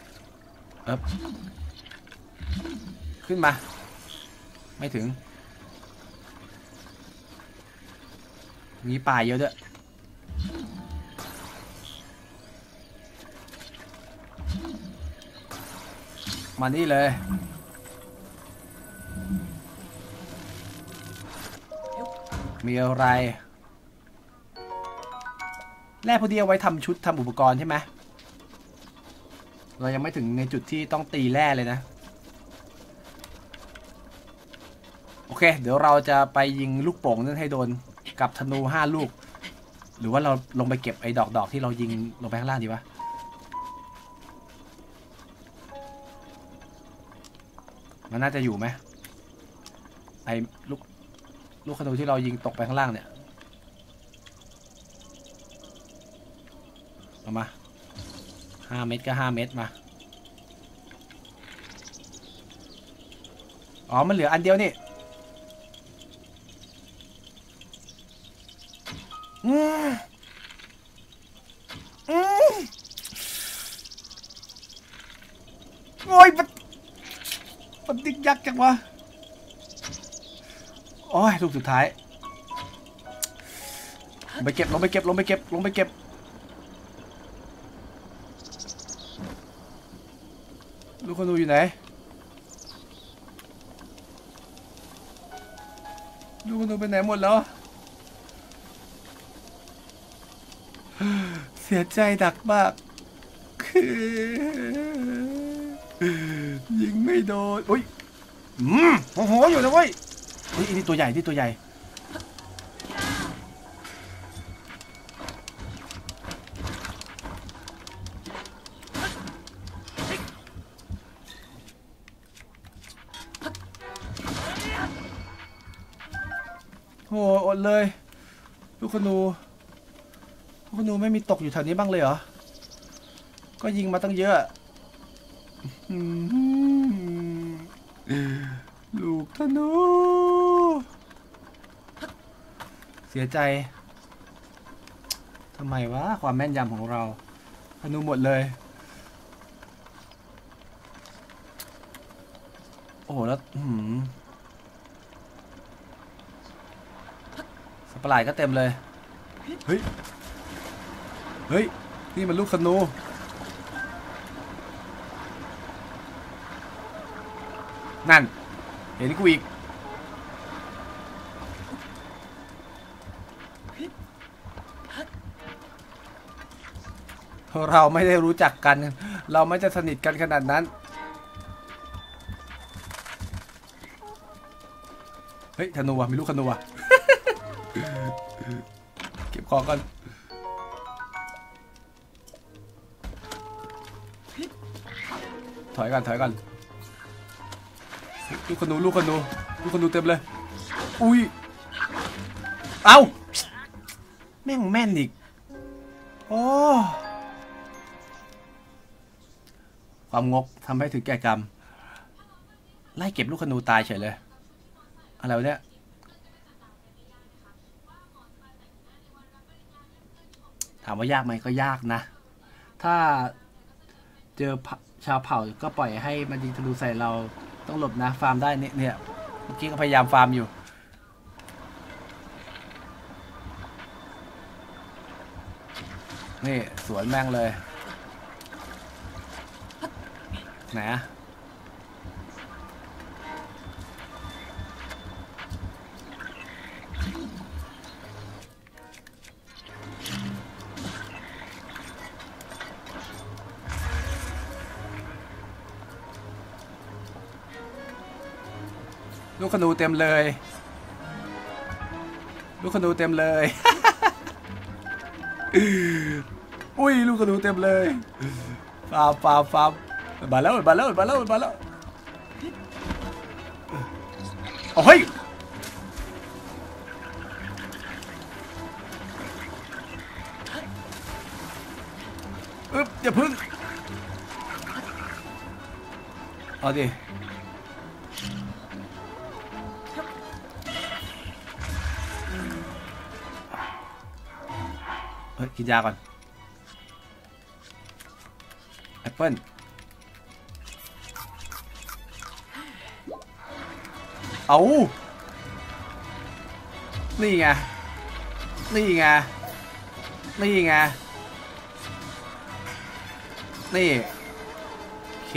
ขึ้นมาไม่ถึงมีป่าเยอะด้วยมานี่เลยมีอะไรแร่พอดีเอาไว้ทำชุดทำอุปกรณ์ใช่ไหมเรายังไม่ถึงในจุดที่ต้องตีแร่เลยนะโอเคเดี๋ยวเราจะไปยิงลูกโป่งนั่นให้โดนกับธนู5 ลูกหรือว่าเราลงไปเก็บไอ้ดอกที่เรายิงลงไปข้างล่างดีวะมันน่าจะอยู่ไหมไอ้ลูกธนูที่เรายิงตกไปข้างล่างเนี่ยเอามา5 เม็ดก็5 เม็ดมามันเหลืออันเดียวนี่โอ้ยมันดิ๊กยักจังวะโอ้ยลูกสุดท้ายลงไปเก็บลูกธนูอยู่ไหนลูกธนูไปไหนหมดแล้วเสียใจหนักมากยิงไม่โดนอุ้ยโอ้โหอยู่นะเว้ยนี่ตัวใหญ่โอ้อดเลยลูกธนูไม่มีตกอยู่แถวนี้บ้างเลยเหรอก็ยิงมาตั้งเยอะลูกธนูเสียใจทำทำไมวะความแม่นยำของเราธนูหมดเลยโอ้โหแล้วสปาร์ไลก็เต็มเลยเฮ้ยเฮ้ยนี่มันลูกธนูนั่นเห็นกูอีกเราไม่ได้รู้จักกันเราไม่ได้สนิทกันขนาดนั้นเฮ้ยธนูว่ะมีลูกธนูว่ะ เก็บของกันถอยก่อนลูกธนูเต็มเลยอุ้ยเอ้าแม่งแม่นอีกโอ้ความงกทำให้ถึงแก่กรรมไล่เก็บลูกธนูตายเฉยเลยอะไรวะเนี่ยถามว่ายากไหมก็ยากนะถ้าเจอชาวเผ่าก็ปล่อยให้มันยิงธนูใส่เราต้องหลบนะฟาร์มได้เนี่ยเมื่อกี้ก็พยายามฟาร์มอยู่นี่สวนแม่งเลยนะลูกขนูเต็มเลยอุ้ยลูกขนูเต็มเลยฟาร์มมาแล้วโอ้ยอย่าพึ่งเอาดิกินยาก่อนแอปเปิ้ลเอานี่ไงนี่โอเค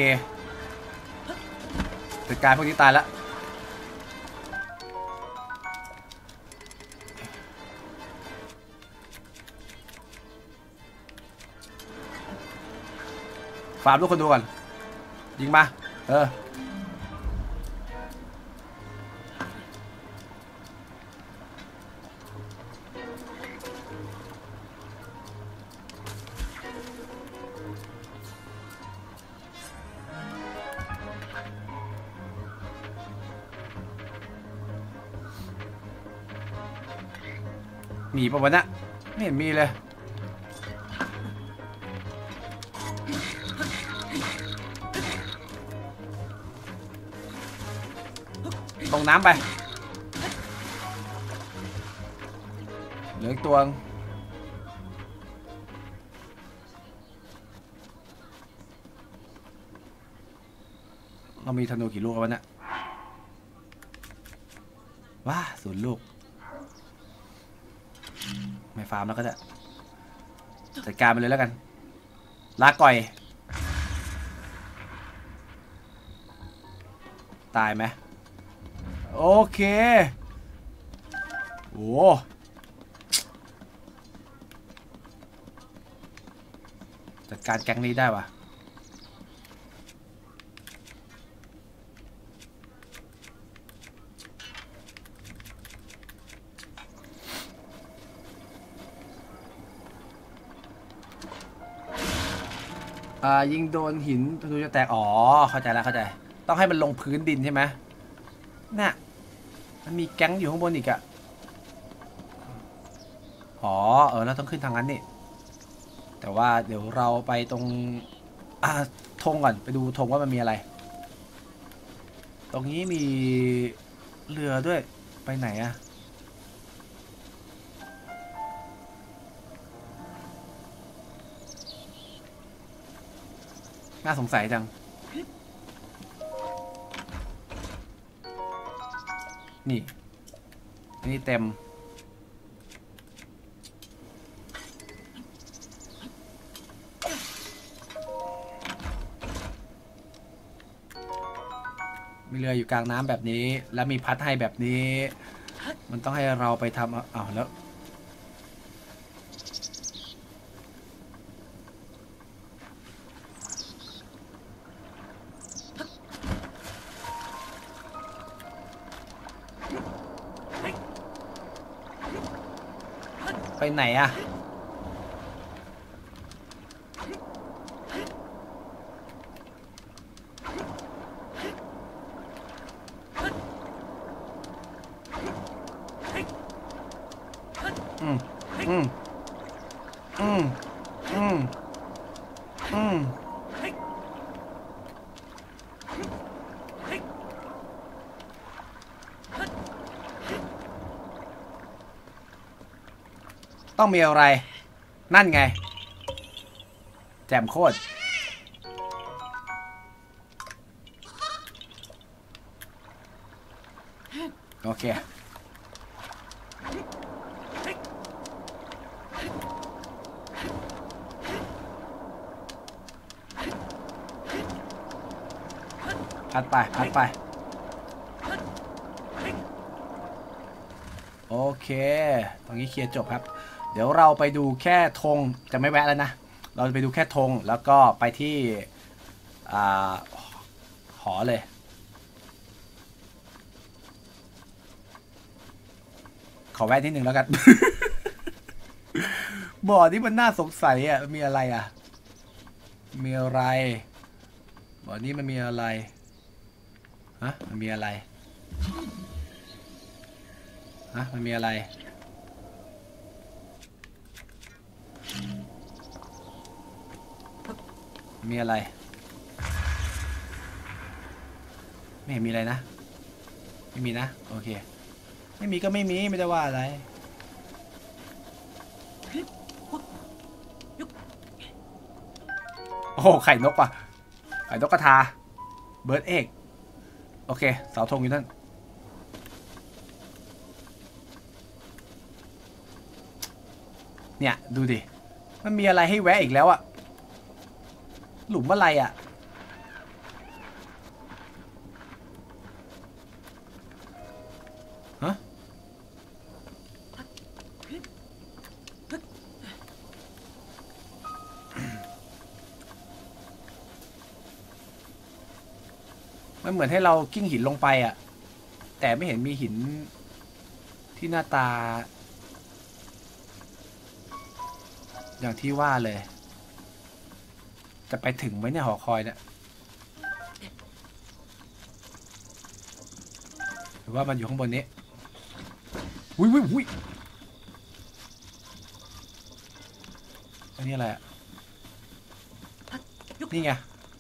จัดการพวกนี้ตายแล้วฟาร์มทุกคนดูก่อนยิงมามีปะวะเนี่ยไม่เห็นมีเลยตรงน้ำไปเหลืออีกตัวเรามีธนูกี่ลูกแล้วเนี่ยว้า0 ลูกไม่ฟาร์มแล้วก็จะจัดการไปเลยแล้วกันลาก่อยตายไหมโอเคโอ้จัดการแก๊งนี้ได้ปะยิงโดนหินธนูจะแตกอ๋อเข้าใจต้องให้มันลงพื้นดินใช่ไหมน่ะมันมีแก๊งอยู่ข้างบนอีกอะอ๋อเราต้องขึ้นทางนั้นนี่แต่ว่าเดี๋ยวเราไปตรงธงก่อนไปดูธงว่ามันมีอะไรตรงนี้มีเรือด้วยไปไหนอะน่าสงสัยจังนี่อันนี้เต็มมีเรืออยู่กลางน้ำแบบนี้แล้วมีพัดให้แบบนี้มันต้องให้เราไปทำอ้าวแล้วไปไหนอะต้องมีอะไรนั่นไงแจ่มโคตรโอเคพัดไปพัดไปโอเคตรงนี้เคลียร์จบครับเดี๋ยวเราไปดูแค่ธงจะไม่แวะแล้วนะเราจะไปดูแค่ธงแล้วก็ไปที่หอเลยขอแวะนิดนึงแล้วกัน บ่อที่มันน่าสงสัยอ่ะมีอะไรอ่ะมีอะไรบ่อนี้มันมีอะไรฮะมันมีอะไรฮะมันมีอะไรมีอะไรไม่เห็นมีอะไรนะไม่มีนะโอเคไม่มีก็ไม่มีไม่ได้ว่าอะไรโอ้ไข่นกว่ะไข่นกกระทาเบิร์ดเอ็กโอเคเสาธงอยู่นั่นเนี่ยดูดิมันมีอะไรให้แวะอีกแล้วอะหลุมอะไรอะฮะมันเหมือนให้เรากิ้งหินลงไปอะแต่ไม่เห็นมีหินที่หน้าตาอย่างที่ว่าเลยจะไปถึงไหมเนี่ยหอคอยเนี่ยหรือว่ามันอยู่ข้างบนนี้อุ้ยอุ้ยอุ้ยอันนี้อะไรอ่ะนี่ไง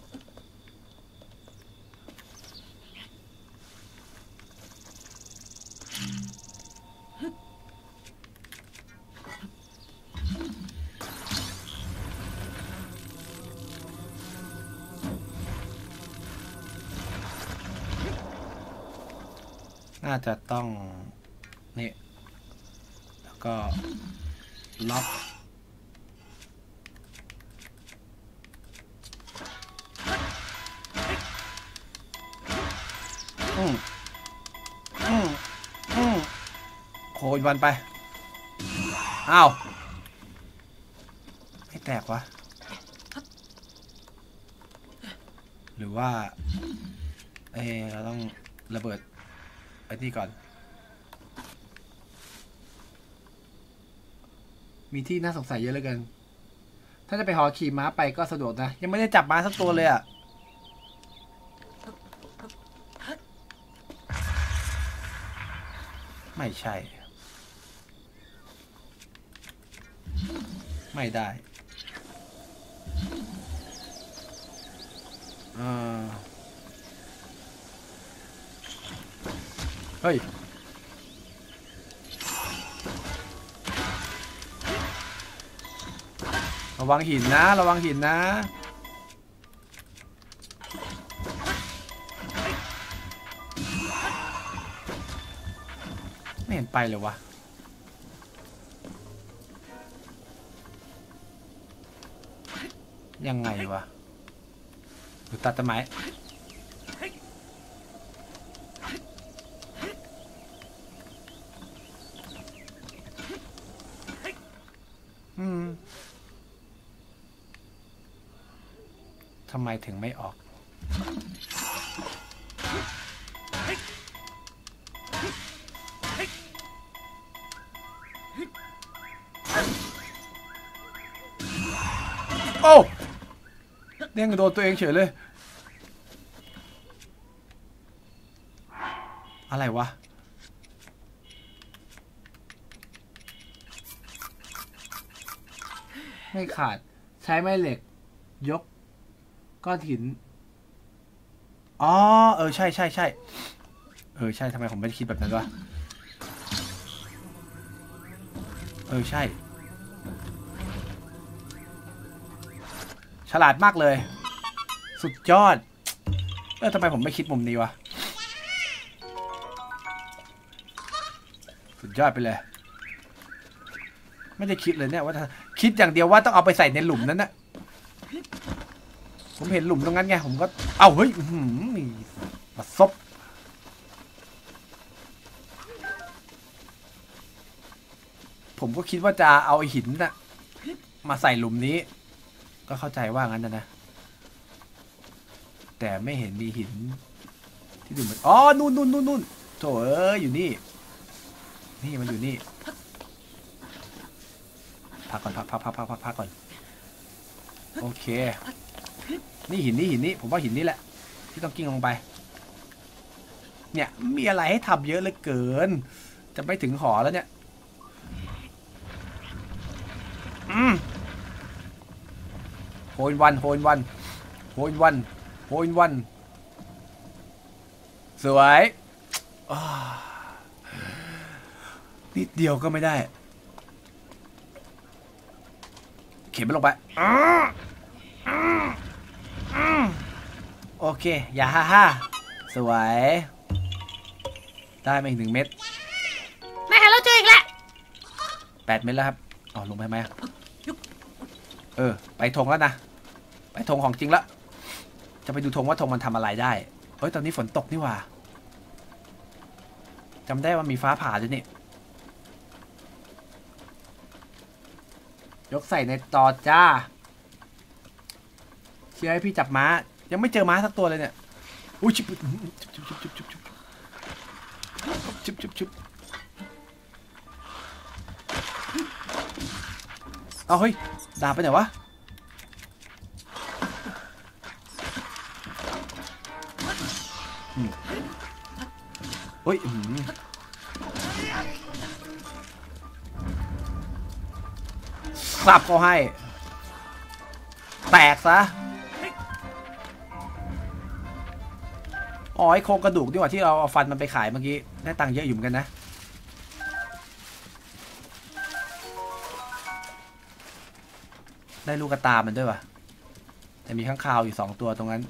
น่าจะต้องนี่แล้วก็ล็อกโคยวันไปอ้าวไม่แตกวะหรือว่าเราต้องระเบิดไปที่ก่อนมีที่น่าสงสัยเยอะเหลือเกินถ้าจะไปหอขี่ม้าไปก็สะดวกนะยังไม่ได้จับม้าสักตัวเลยอ่ะไม่ใช่ไม่ได้เฮ้ยระวังหินนะระวังหินนะไม่เห็นไปเลยวะยังไงวะหรือตัดต้นไม้ทำไมถึงไม่ออกโอ้เด้งโดนตัวเองเฉยเลยอะไรวะไม่ขาดใช้ไม้เหล็กยกก้อนหินอ๋อใช่ใช่ใช่ใช่ทำไมผมไม่คิดแบบนั้นวะใช่ฉลาดมากเลยสุดยอดทำไมผมไม่คิดมุมนี้วะสุดยอดไปเลยไม่ได้คิดเลยเนี่ยว่าคิดอย่างเดียวว่าต้องเอาไปใส่ในหลุมนั้นนะผมเห็นหลุมตรงนั้นไงผมก็เฮ้ยมาซบผมก็คิดว่าจะเอาหินน่ะมาใส่หลุมนี้ก็เข้าใจว่างั้นนะแต่ไม่เห็นมีหินที่ดูเหมือนนู่นโถอยู่นี่มันอยู่นี่พักก่อนพักก่อนโอเคนี่หินนี่ผมว่าหินนี่แหละที่ต้องกิ้งลงไปเนี่ยมีอะไรให้ทำเยอะเหลือเกินจะไม่ถึงหอแล้วเนี่ยโฮนวันสวยนิดเดียวก็ไม่ได้เข็นมันลงไปโอเคอย่าฮ่าสวยได้มาอีก1 เม็ดนายหาเราเจออีกแล้ว 8 เม็ดแล้วครับลงไปไหมไปธงแล้วนะไปธงของจริงแล้วจะไปดูธงว่าธงมันทำอะไรได้ตอนนี้ฝนตกนี่หว่าจำได้ว่ามีฟ้าผ่าด้วยนี่ยกใส่ในตอจ้าเชื่อให้พี่จับม้ายังไม่เจอม้าสักตัวเลยเนี่ยอุ้ยชิบเฮ้ยดาบไปไหนวะเฮ้ยสับเขาให้แตกซะไอ้โครงกระดูกดีกว่าที่เราเอาฟันมันไปขายเมื่อกี้ได้ตังค์เยอะอยู่เหมือนกันนะได้ลูกกระตามันด้วยว่ะแต่มีข้างคาวอยู่2 ตัวตรงนั้น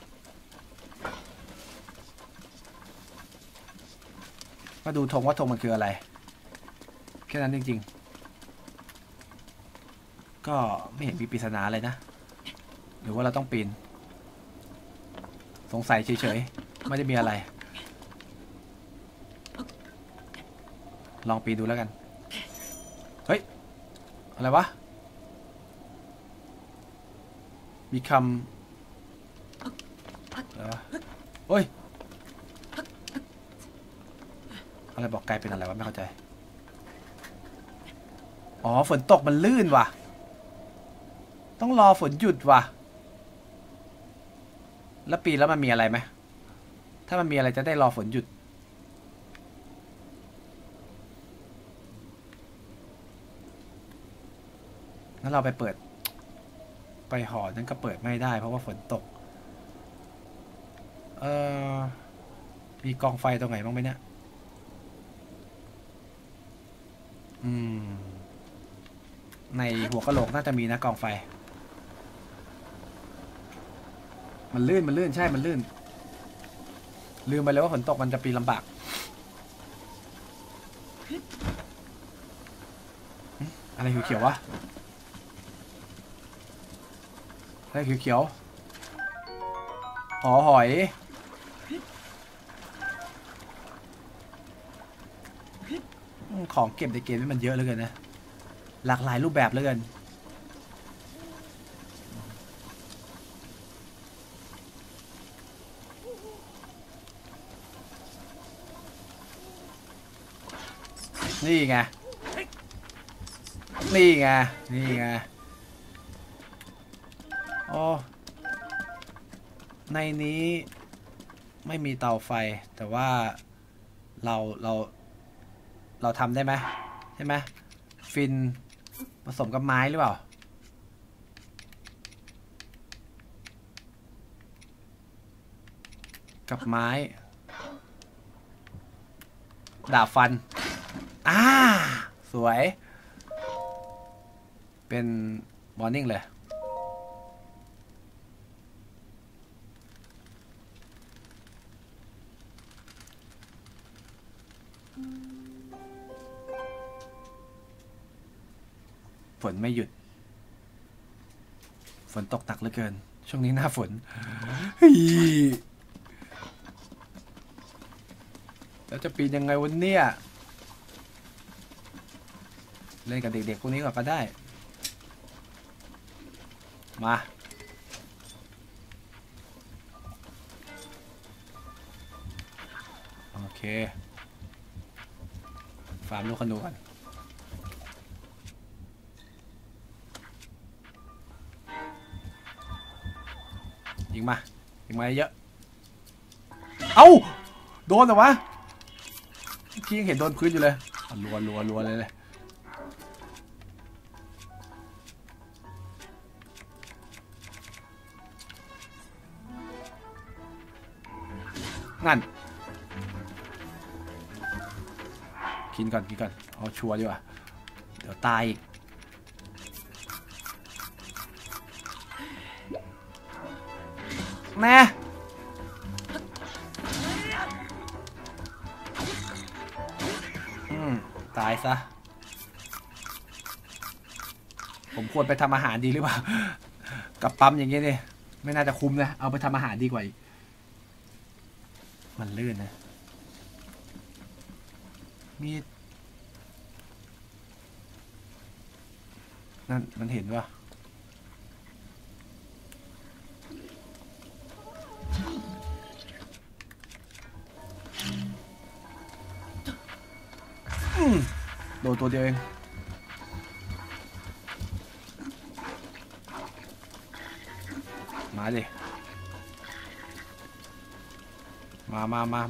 มาดูธงว่าธงมันคืออะไรแค่นั้นจริงๆก็ไม่เห็นมีปริศนาเลยนะหรือว่าเราต้องปีนสงสัยเฉยๆไม่ได้มีอะไรลองปีนดูแล้วกันเฮ้ยอะไรวะมีคำโอ้ยอะไรบอกไกลเป็นอะไรวะไม่เข้าใจฝนตกมันลื่นว่ะต้องรอฝนหยุดว่ะแล้วปีแล้วมันมีอะไรไหมถ้ามันมีอะไรจะได้รอฝนหยุดงั้นเราไปเปิดไปหอนั้นก็เปิดไม่ได้เพราะว่าฝนตกมีกองไฟตรงไหนบ้างไหมเนี่ยในหัวกะโหลกน่าจะมีนะกองไฟมันลื่นใช่มันลื่นลืมไปเลยว่าฝนตกมันจะปีนลำบากอะไรเขียวๆวะอะไรเขียวๆหอยของเก็บในเกมนี่มันเยอะเหลือเกินนะหลากหลายรูปแบบเหลือเกินนี่ไงอ๋อในนี้ไม่มีเตาไฟแต่ว่าเราทำได้ไหมใช่ไหมฟินผสมกับไม้หรือเปล่ากับไม้ดาบฟันสวยเป็นมอร์นิ่งเลยฝนไม่หยุดฝนตกหนักเหลือเกินช่วงนี้หน้าฝนแล้วจะปีนยังไงวันเนี้ยเล่นกับเด็กๆพวกนี้ก่อนก็ได้มาโอเคฟาร์มลูกขนูกันยิงมาเยอะเอ้าโดนเหรอวะที่ยังเห็นโดนพื้นอยู่เลยรัวเลยงั้นกินก่อนเอาชัวร์ดีกว่าเดี๋ยวตายอีกแม่ตายซะผมควรไปทำอาหารดีหรือเปล่ากับปั๊มอย่างเงี้ยเนี่ยไม่น่าจะคุ้มนะเอาไปทำอาหารดีกว่ามันลื่นนะมีนั่นมันเห็นว่าโดนตัวเดียวเองมาดิมา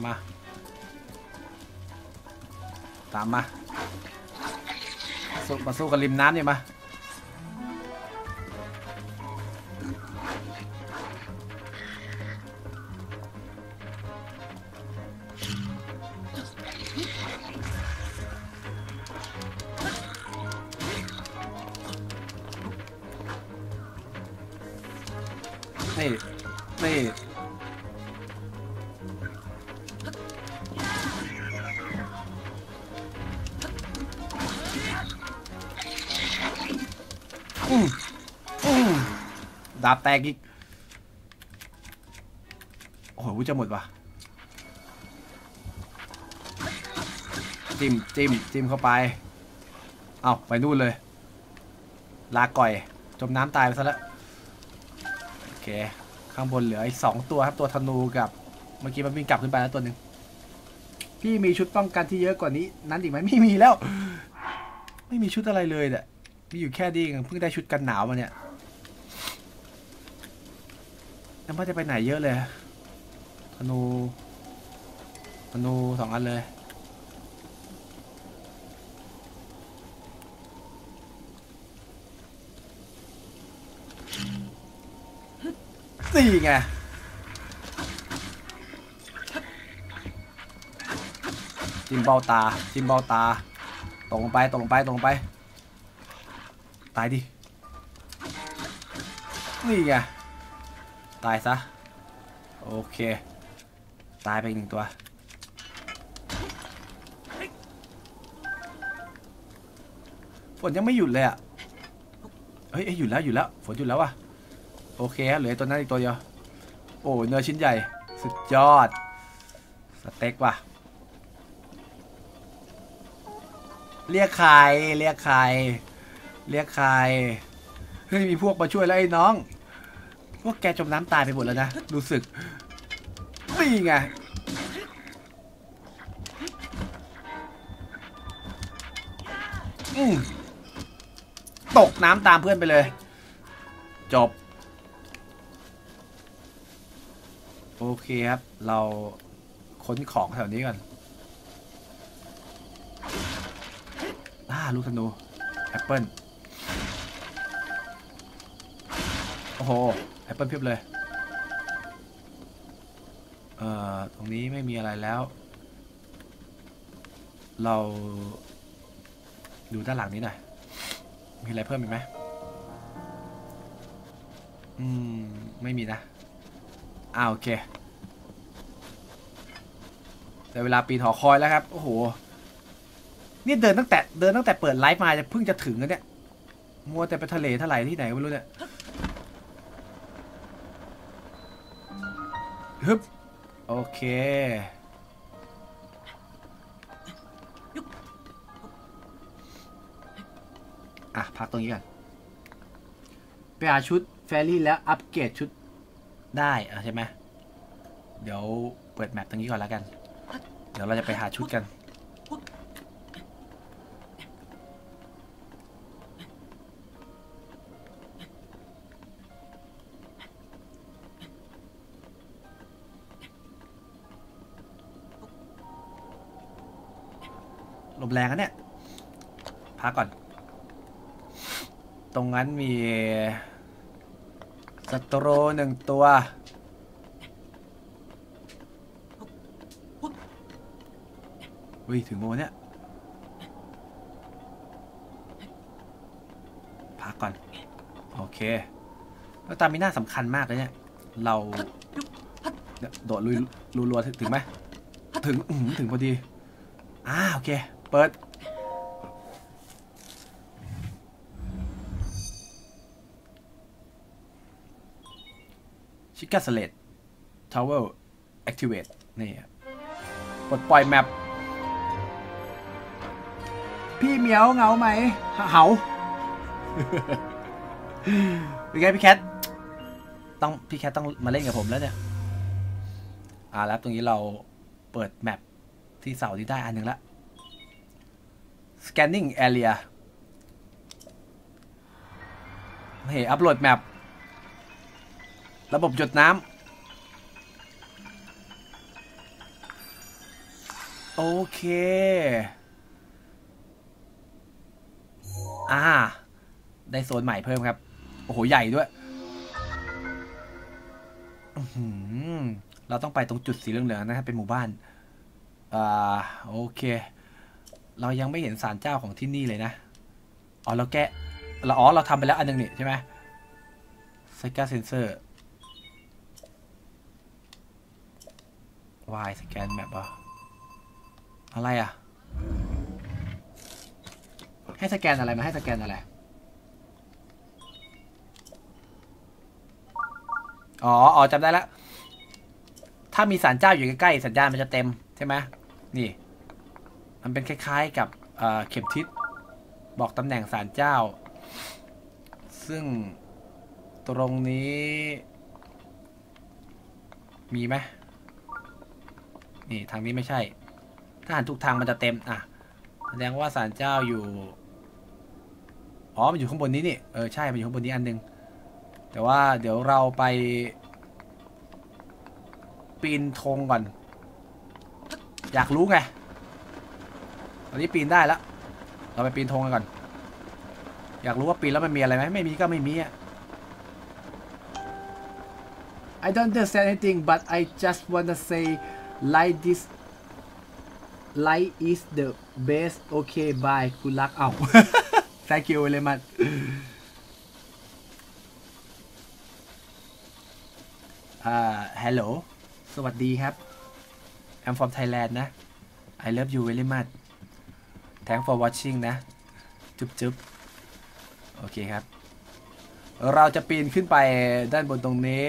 ตามมาสู้กับริมน้ำเนี่ยมานี่ดาบแตกอีกโอ้โหจะหมดว่ะจิ้มเข้าไปเอาไปนู่นเลยลาก่อยจมน้ำตายไปซะแล้วโอเคข้างบนเหลืออีก2ตัวครับตัวธนูกับเมื่อกี้มันวิ่งกลับขึ้นไปแล้วตัวหนึ่งพี่มีชุดป้องกันที่เยอะกว่านี้นั้นอีกไหมไม่มีแล้วไม่มีชุดอะไรเลยเนี่ยมีอยู่แค่ดีเพิ่งได้ชุดกันหนาวมาเนี่ยแล้วมันจะไปไหนเยอะเลยธนู2 อันเลยนี่ไงจิ้มเบ้าตาตกลงไปตายดินี่ไงตายซะโอเคตายไปอีก1 ตัวฝนยังไม่หยุดเลยอ่ะเฮ้ยหยุดแล้วฝนหยุดแล้วว่ะโอเคเหลือตัวนั้นอีกตัวเดียวโอ้เนื้อชิ้นใหญ่สุดยอดสเต็กว่ะเรียกใครเฮ้ยมีพวกมาช่วยแล้วไอ้น้องพวกแกจมน้ำตายไปหมดแล้วนะรู้สึกนี่ไงตกน้ำตามเพื่อนไปเลยจบโอเคครับเราค้นของแถวนี้ก่อนลูกธนูแอปเปิลโอ้โหแอปเปิลเพียบเลยตรงนี้ไม่มีอะไรแล้วเราดูด้านหลังนี้หน่อยมีอะไรเพิ่มอีกไหมไม่มีนะโอเคแต่เวลาปีนหอคอยแล้วครับโอ้โหนี่เดินตั้งแต่เปิดไลฟ์มาจะเพิ่งจะถึงแล้วเนี่ยมัวแต่ไปทะเลทลายที่ไหนไม่รู้เนี่ยฮึบโอเคพักตรงนี้ก่อนไปหาชุดแฟรี่แล้วอัปเกรดชุดได้ใช่ไหมเดี๋ยวเปิดแมปตรงนี้ก่อนแล้วกันเดี๋ยวเราจะไปหาชุดกันลมแรงนะเนี่ยพักก่อนตรงนั้นมีศัตรูหนึ่งตัวถึงโมเนี่ยพักก่อนโอเคแล้วตามีหน้าสำคัญมากเลยเนี่ยเราโดดลุยรัวถึงไหมถึงพอดีโอเคเปิดชิคาสเลตทาวเวลแอคทีเวตนี่ปลดปล่อยแมปพี่เหมียวเหงาไหมเหาเป็นไงพี่แคทต้องมาเล่นกับผมแล้วเนี่ยแล้วตรงนี้เราเปิดแมปที่เสาที่ได้อันหนึ่งละ scanning area อัปโหลดแมประบบจดน้ำโอเคได้โซนใหม่เพิ่มครับโอ้โหใหญ่ด้วยเราต้องไปตรงจุดสีเหลืองๆนะครับเป็นหมู่บ้านโอเคเรายังไม่เห็นศาลเจ้าของที่นี่เลยนะเราทำไปแล้วอันนึงนี่ใช่ไหมไซก้าเซนเซอร์สแกนแมปอะไรให้สแกนอะไรมาให้สแกนอะไรจำได้แล้วถ้ามีศาลเจ้าอยู่ใกล้ๆสัญญาณมันจะเต็มใช่ไหมนี่มันเป็นคล้ายๆกับเข็มทิศบอกตำแหน่งศาลเจ้าซึ่งตรงนี้มีไหมนี่ทางนี้ไม่ใช่ถ้าหันทุกทางมันจะเต็มแสดงว่าศาลเจ้าอยู่มันอยู่ข้างบนนี้นี่ใช่มันอยู่ข้างบนนี้อันนึงแต่ว่าเดี๋ยวเราไปปีนธงก่อนอยากรู้ไงตอนนี้ปีนได้แล้วเราไปปีนธงกันก่อนอยากรู้ว่าปีนแล้วมันมีอะไรไหมไม่มีก็ไม่มีI don't understand anything but I just wanna say like this light is the best okay bye คุณรักthank you very much hello สวัสดีครับ I'm from Thailand นะ I love you very much thanks for watching นะจุ๊บโอเคครับเราจะปีนขึ้นไปด้านบนตรงนี้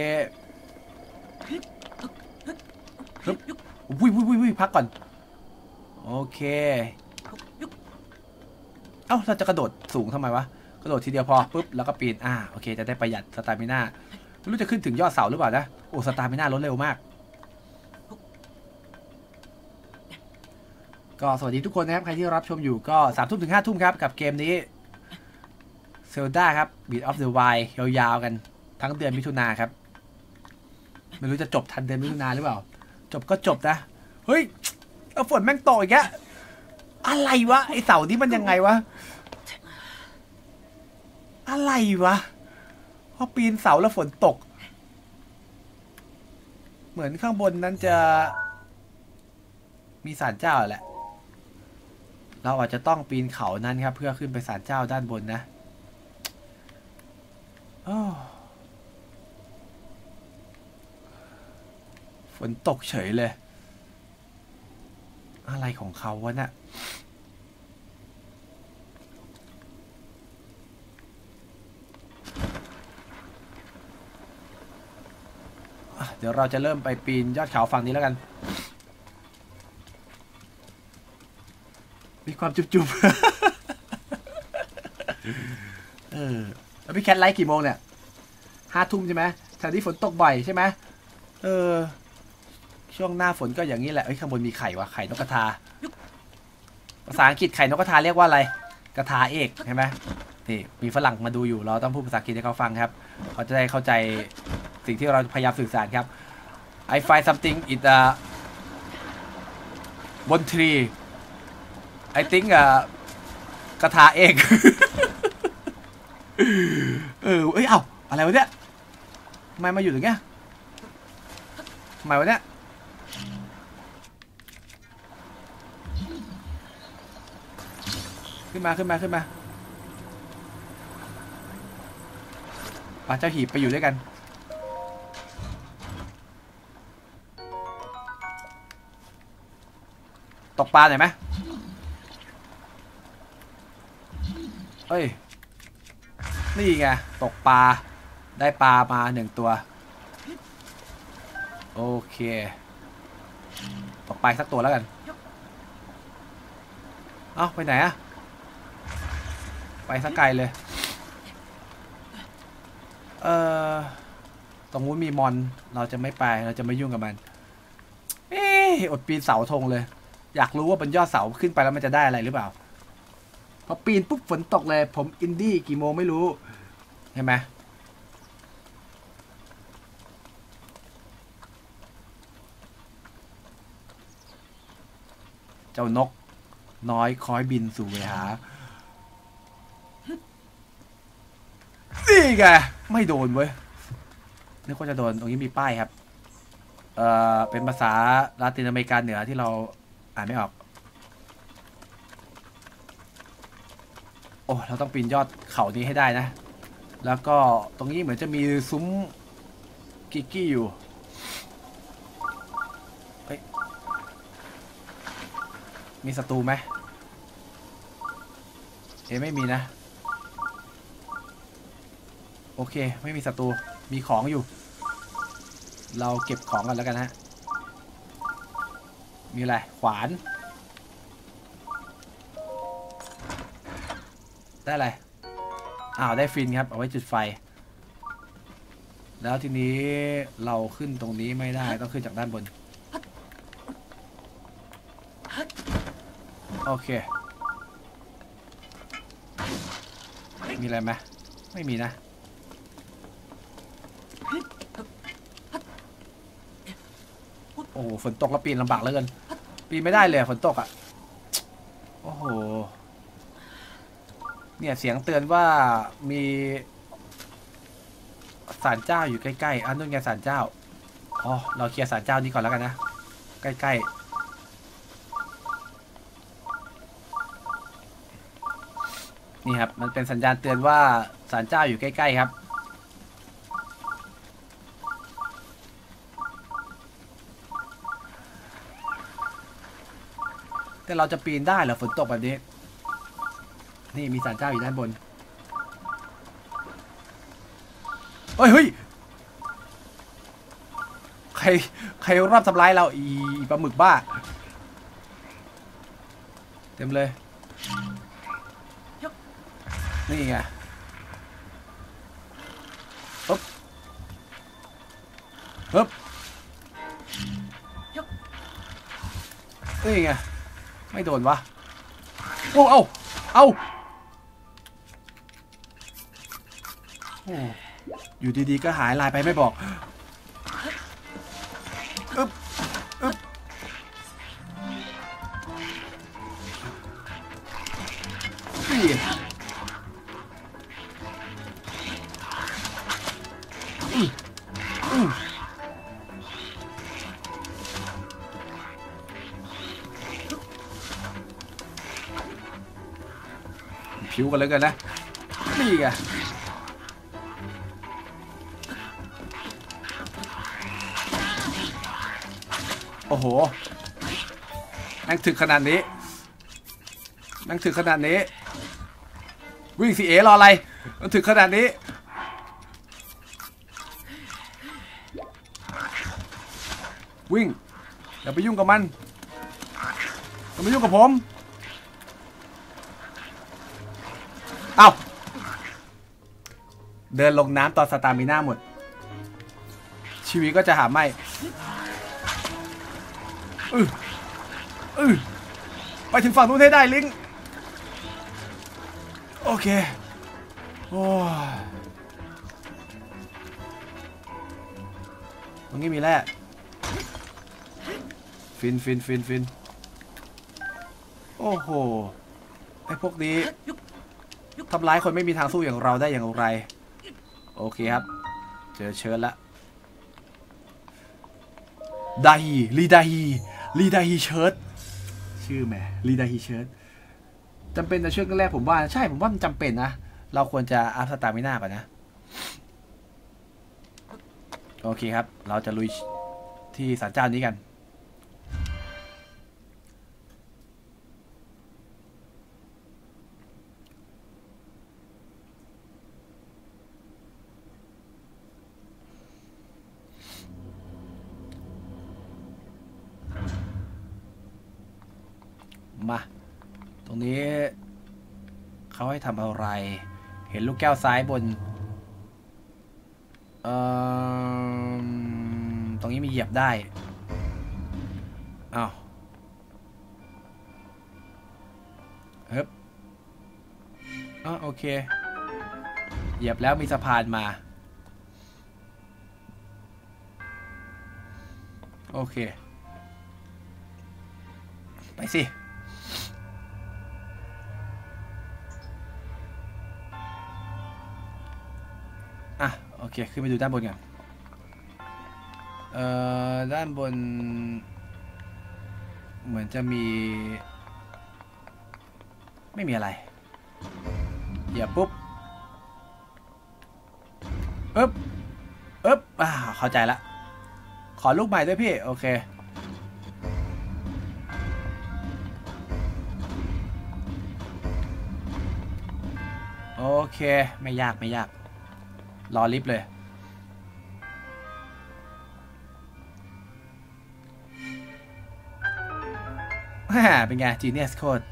ฮึบวุ้ยพักก่อนโอเคเอ้าเราจะกระโดดสูงทำไมวะกระโดดทีเดียวพอปุ๊บแล้วก็ปีนโอเคจะได้ประหยัดสตามิน่าไม่รู้จะขึ้นถึงยอดเสาหรือเปล่านะโอ้สตามิน่าลดเร็วมากก็สวัสดีทุกคนนะครับใครที่รับชมอยู่ก็3 ทุ่มถึง5 ทุ่มครับกับเกมนี้เซลดาครับ Breath of the Wild ยาวๆกันทั้งเดือนมิถุนาครับไม่รู้จะจบทันเดือนมิถุนาหรือเปล่าจบก็จบนะเฮ้ยเอาฝนแม่งตกอีกแกอะไรวะไอเสานี้มันยังไงวะอะไรวะพอปีนเสาแล้วฝนตกเหมือนข้างบนนั้นจะมีศาลเจ้าแหละเราอาจจะต้องปีนเขานั้นครับเพื่อขึ้นไปศาลเจ้าด้านบนนะฝนตกเฉยเลยอะไรของเขาวะเนี่ยเดี๋ยวเราจะเริ่มไปปีนยอดเขาฝั่งนี้แล้วกันมีความจุบๆแล้วพี่แคทไลฟ์กี่โมงเนี่ย5 ทุ่มใช่ไหมแถวนี้ฝนตกบ่อยใช่ไหมช่วงหน้าฝนก็อย่างนี้แหละข้างบนมีไข่วะไข่นกกระทาภาษาอังกฤษไข่นกกระทาเรียกว่าอะไรกระทาเอกใช่ไหมนี่มีฝรั่งมาดูอยู่เราต้องพูดภาษาอังกฤษให้เขาฟังครับเขาจะได้เข้าใจสิ่งที่เราพยายามสื่อสารครับ I find something in the บน tree I think กระทาเอกเอ้าอะไรวะเนี่ยทำไมมาอยู่ตรงเนี้ยทำไมวะเนี่ยขึ้นมาป่าเจ้าหีบไปอยู่ด้วยกันตกปลาหน่อยไหมเอ้ยนี่ไงตกปลาได้ปลามา1 ตัวโอเคตกปลาสักตัวแล้วกันเอ้าไปไหนอะไปสักไกลเลยตรงนู้นมีมอนเราจะไม่ไปเราจะไม่ยุ่งกับมันอดปีนเสาธงเลยอยากรู้ว่าบนยอดเสาขึ้นไปแล้วมันจะได้อะไรหรือเปล่าพอปีนปุ๊บฝนตกเลยผมอินดี้กี่โมงไม่รู้ใช่ไหมเจ้านกน้อยคอยบินสู่เวหานี่ไงไม่โดนเว้ยนึกว่าจะโดนตรงนี้มีป้ายครับเป็นภาษาลาตินอเมริกาเหนือที่เราอ่านไม่ออกโอ้เราต้องปีนยอดเขานี้ให้ได้นะแล้วก็ตรงนี้เหมือนจะมีซุ้มกิกกี้อยู่มีศัตรูไหมไม่มีนะโอเคไม่มีศัตรูมีของอยู่เราเก็บของกันแล้วกันฮะมีอะไรขวานได้อะไรได้ฟินครับเอาไว้จุดไฟแล้วทีนี้เราขึ้นตรงนี้ไม่ได้ต้องขึ้นจากด้านบนโอเคมีอะไรไหมไม่มีนะโอ้โหฝนตกแล้วปีนลำบากเหลือเกินปีนไม่ได้เลยฝนตกอ่ะโอ้โหเนี่ยเสียงเตือนว่ามีศาลเจ้าอยู่ใกล้ๆนู่นไงศาลเจ้าเราเคลียร์ศาลเจ้านี้ก่อนแล้วกันนะใกล้ๆนี่ครับมันเป็นสัญญาณเตือนว่าศาลเจ้าอยู่ใกล้ๆครับแต่เราจะปีนได้เหรอฝนตกแบบนี้นี่มีศาลเจ้าอยู่ด้านบนเฮ้ยใครรอบทำร้ายเราอีปลาหมึกบ้าเต็มเลยนี่ไงฮึบนี่ไงไม่โดนวะโอ้เอาอยู่ดีๆก็หายลายไปไม่บอกผิวกันเลยกันนะนี่ไงโอ้โหนั่งถึกขนาดนี้วิ่งสิเอรออะไรมันถึกขนาดนี้วิ่งอย่าไปยุ่งกับมันอย่าไปยุ่งกับผมเอาเดินลงน้ำตอนสตามิน่าหมดชีวิตก็จะหาไม่ไปถึงฝั่งนู้นให้ได้ลิงโอเคโอ้ตรงนี้มีแร่ฟินโอ้โหไอ้พวกนี้ทำร้ายคนไม่มีทางสู้อย่างเราได้อย่างไรโอเคครับเจอเชิญละลีดาฮีเชิร์ตชื่อแหมลีดาฮีเชิร์ตจำเป็นในช่วงแรกผมว่าใช่ผมว่ามันจำเป็นนะเราควรจะอัพสตามิน่าก่อนนะโอเคครับเราจะลุยที่ศาลเจ้านี้กันมาตรงนี้เขาให้ทำอะไรเห็นลูกแก้วซ้ายบนตรงนี้มีเหยียบได้อ้าวฮึบโอเคเหยียบแล้วมีสะพานมาโอเคไปสิโอเคขึ้นไปดูด้านบนกันด้านบนเหมือนจะมีไม่มีอะไรอย่าปุ๊บเข้าใจละขอลูกใหม่ด้วยพี่โอเคโอเคไม่ยากรอลิฟต์เลยเป็นไง Genius Code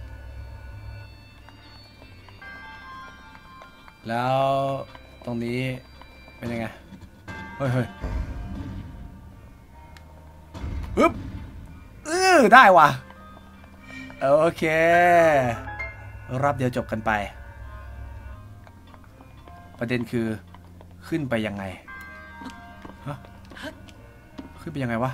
แล้วตรงนี้เป็นยังไงเฮ้ยปึ๊บได้ว่ะโอเครับเดียวจบกันไปประเด็นคือขึ้นไปยังไงขึ้นไปยังไงวะ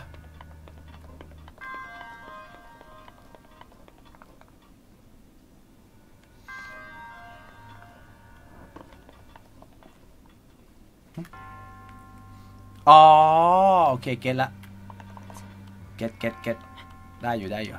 อ๋อโอเคเก็ตละเก็ตได้อยู่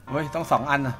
เฮ้ยต้อง2 อันนะ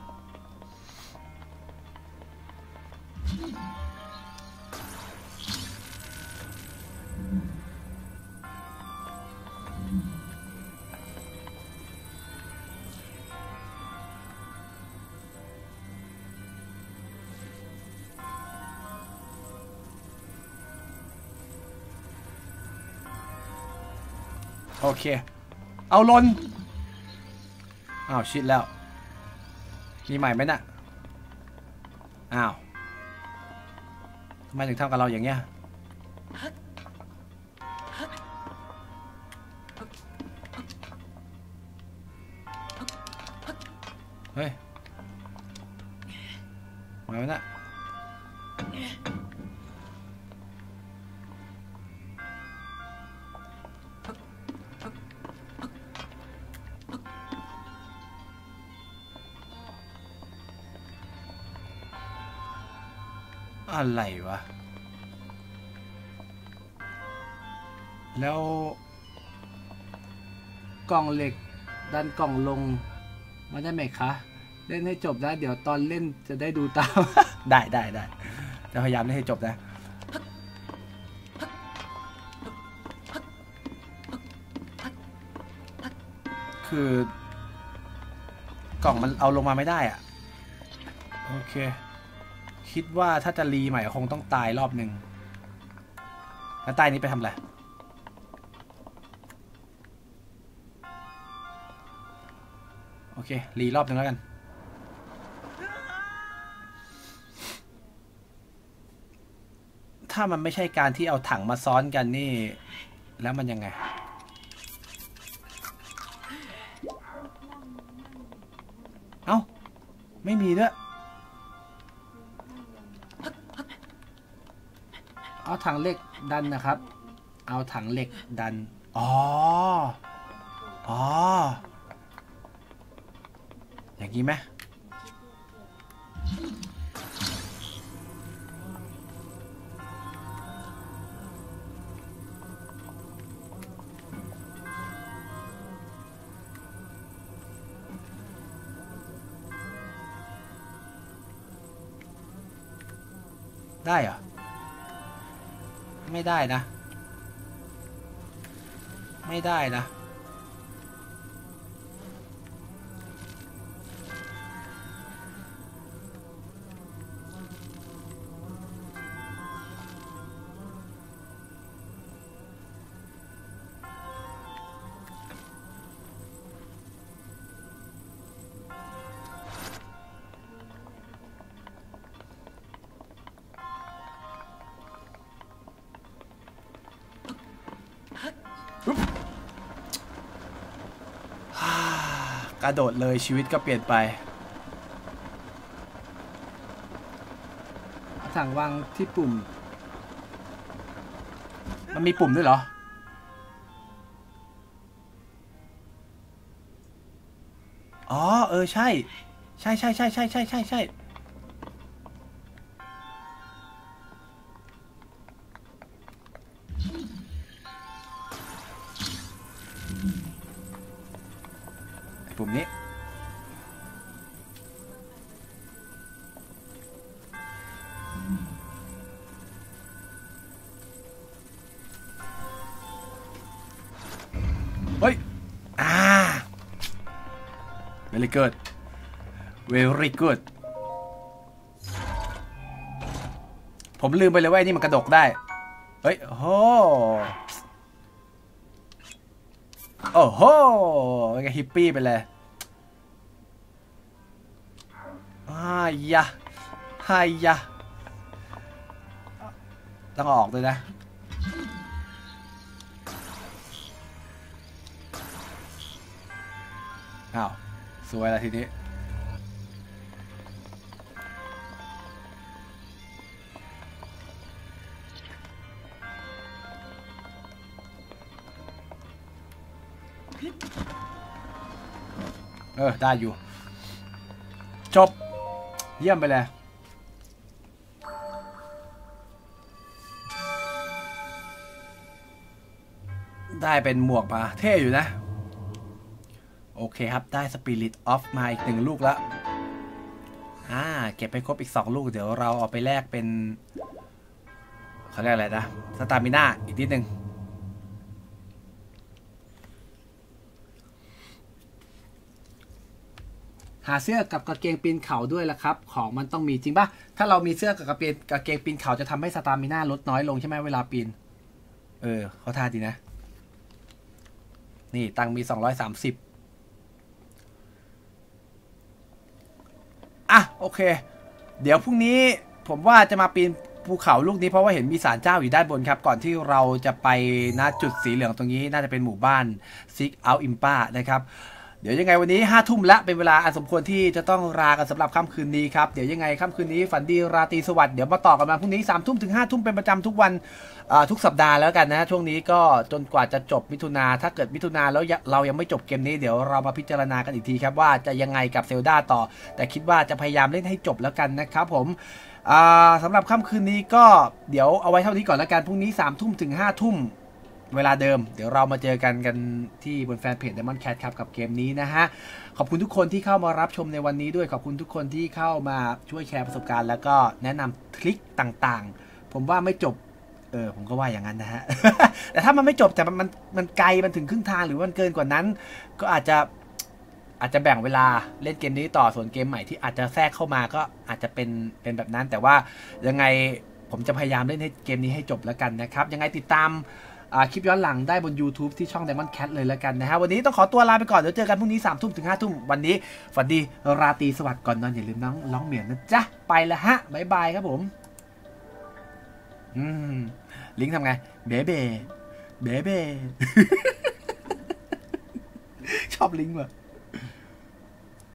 โอเคเอาลนอ้าวชิดแล้วมีใหม่ไหมน่ะอ้าวทำไมถึงทำกับเราอย่างเงี้ยเฮ้ยมาไหมน่ะอะไรวะแล้วกล่องเหล็กดันกล่องลงมาได้ไหมคะเล่นให้จบนะเดี๋ยวตอนเล่นจะได้ดูตาม ได้จะพยายามเล่นให้จบนะคือกล่องมันเอาลงมาไม่ได้อ่ะโอเคคิดว่าถ้าจะรีใหม่คงต้องตายรอบหนึ่งแล้วตายนี้ไปทำอะไรโอเครีรอบหนึ่งแล้วกันถ้ามันไม่ใช่การที่เอาถังมาซ้อนกันนี่แล้วมันยังไงเอ้าไม่มีด้วยเอาถังเหล็กดันนะครับเอาถังเหล็กดันอ๋ออย่างนี้ไหมได้เหรอไม่ได้นะไม่ได้นะกระโดดเลยชีวิตก็เปลี่ยนไปสั่งวางที่ปุ่มมันมีปุ่มด้วยเหรออ๋อใช่ปุ่มนี้เฮ้ยvery good very good ผมลืมไปเลยว่าไอ้นี่มันกระดกได้เฮ้ยโอ้โหเป็นไงฮิปปี้ไปเลยยะต้องออกเลยนะอ้าวสวยแล้วทีนี้ได้อยู่จบเยี่ยมไปเลยได้เป็นหมวกมาเท่อยู่นะโโอเคครับได้ Spirit of มาอีก1ลูกแล้วเก็บไปครบอีก2ลูกเดี๋ยวเราเอาไปแลกเป็นเขาเรียกอะไรนะสตามิน่าอีกนิดนึงหาเสื้อกับกางเกงปีนเขาด้วยละครับของมันต้องมีจริงป่ะถ้าเรามีเสื้อกับกางเกงปีนเขาจะทำให้สตามิน่าลดน้อยลงใช่ไหมเวลาปีนเขาท่าดีนะนี่ตังมี230โอเคเดี๋ยวพรุ่งนี้ผมว่าจะมาปีนภูเขาลูกนี้เพราะว่าเห็นมีศาลเจ้าอยู่ด้านบนครับก่อนที่เราจะไปณจุดสีเหลืองตรงนี้น่าจะเป็นหมู่บ้านซิกเอาอิมปานะครับเดี๋ยวยังไงวันนี้5 ทุ่มและเป็นเวลาอันสมควรที่จะต้องลากันสำหรับค่ำคืนนี้ครับเดี๋ยวยังไงค่ำคืนนี้ฝันดีราตรีสวัสดิ์เดี๋ยวมาต่อกันมาพรุ่งนี้3 ทุ่มถึง5 ทุ่มเป็นประจำทุกวันทุกสัปดาห์แล้วกันนะช่วงนี้ก็จนกว่าจะจบมิถุนาถ้าเกิดมิถุนาแล้วเรายังไม่จบเกมนี้เดี๋ยวเรามาพิจารณากันอีกทีครับว่าจะยังไงกับเซลดาต่อแต่คิดว่าจะพยายามเล่นให้จบแล้วกันนะครับผมสำหรับค่ำคืนนี้ก็เดี๋ยวเอาไว้เท่านี้ก่อนแล้วกันพรุ่งนี้3 ทุ่มถึง5 ทุ่มเวลาเดิมเดี๋ยวเรามาเจอกันที่บนแฟนเพจ Diamond Cat ครับกับเกมนี้นะฮะขอบคุณทุกคนที่เข้ามารับชมในวันนี้ด้วยขอบคุณทุกคนที่เข้ามาช่วยแชร์ประสบการณ์แล้วก็แนะนำทริคต่างๆผมว่าไม่จบผมก็ว่าอย่างนั้นนะฮะ แต่ถ้ามันไม่จบแต่มันไกลมันถึงครึ่งทางหรือมันเกินกว่านั้นก็อาจจะแบ่งเวลาเล่นเกมนี้ต่อส่วนเกมใหม่ที่อาจจะแทรกเข้ามาก็อาจจะเป็นแบบนั้นแต่ว่ายังไงผมจะพยายามเล่นให้เกมนี้ให้จบแล้วกันนะครับยังไงติดตามคลิปย้อนหลังได้บน YouTube ที่ช่อง Diamond Cat เลยแล้วกันนะฮะวันนี้ต้องขอตัวลาไปก่อนเดี๋ยวเจอกันพรุ่งนี้3 ทุ่มถึง5 ทุ่มวันนี้ฝันดีราตรีสวัสดิ์ก่อนนอนอย่าลืมร้องเหมียนนะจ๊ะไปละฮะบ๊ายบายครับผมลิงก์ทำไงเบเบชอบลิงก์ว่ะ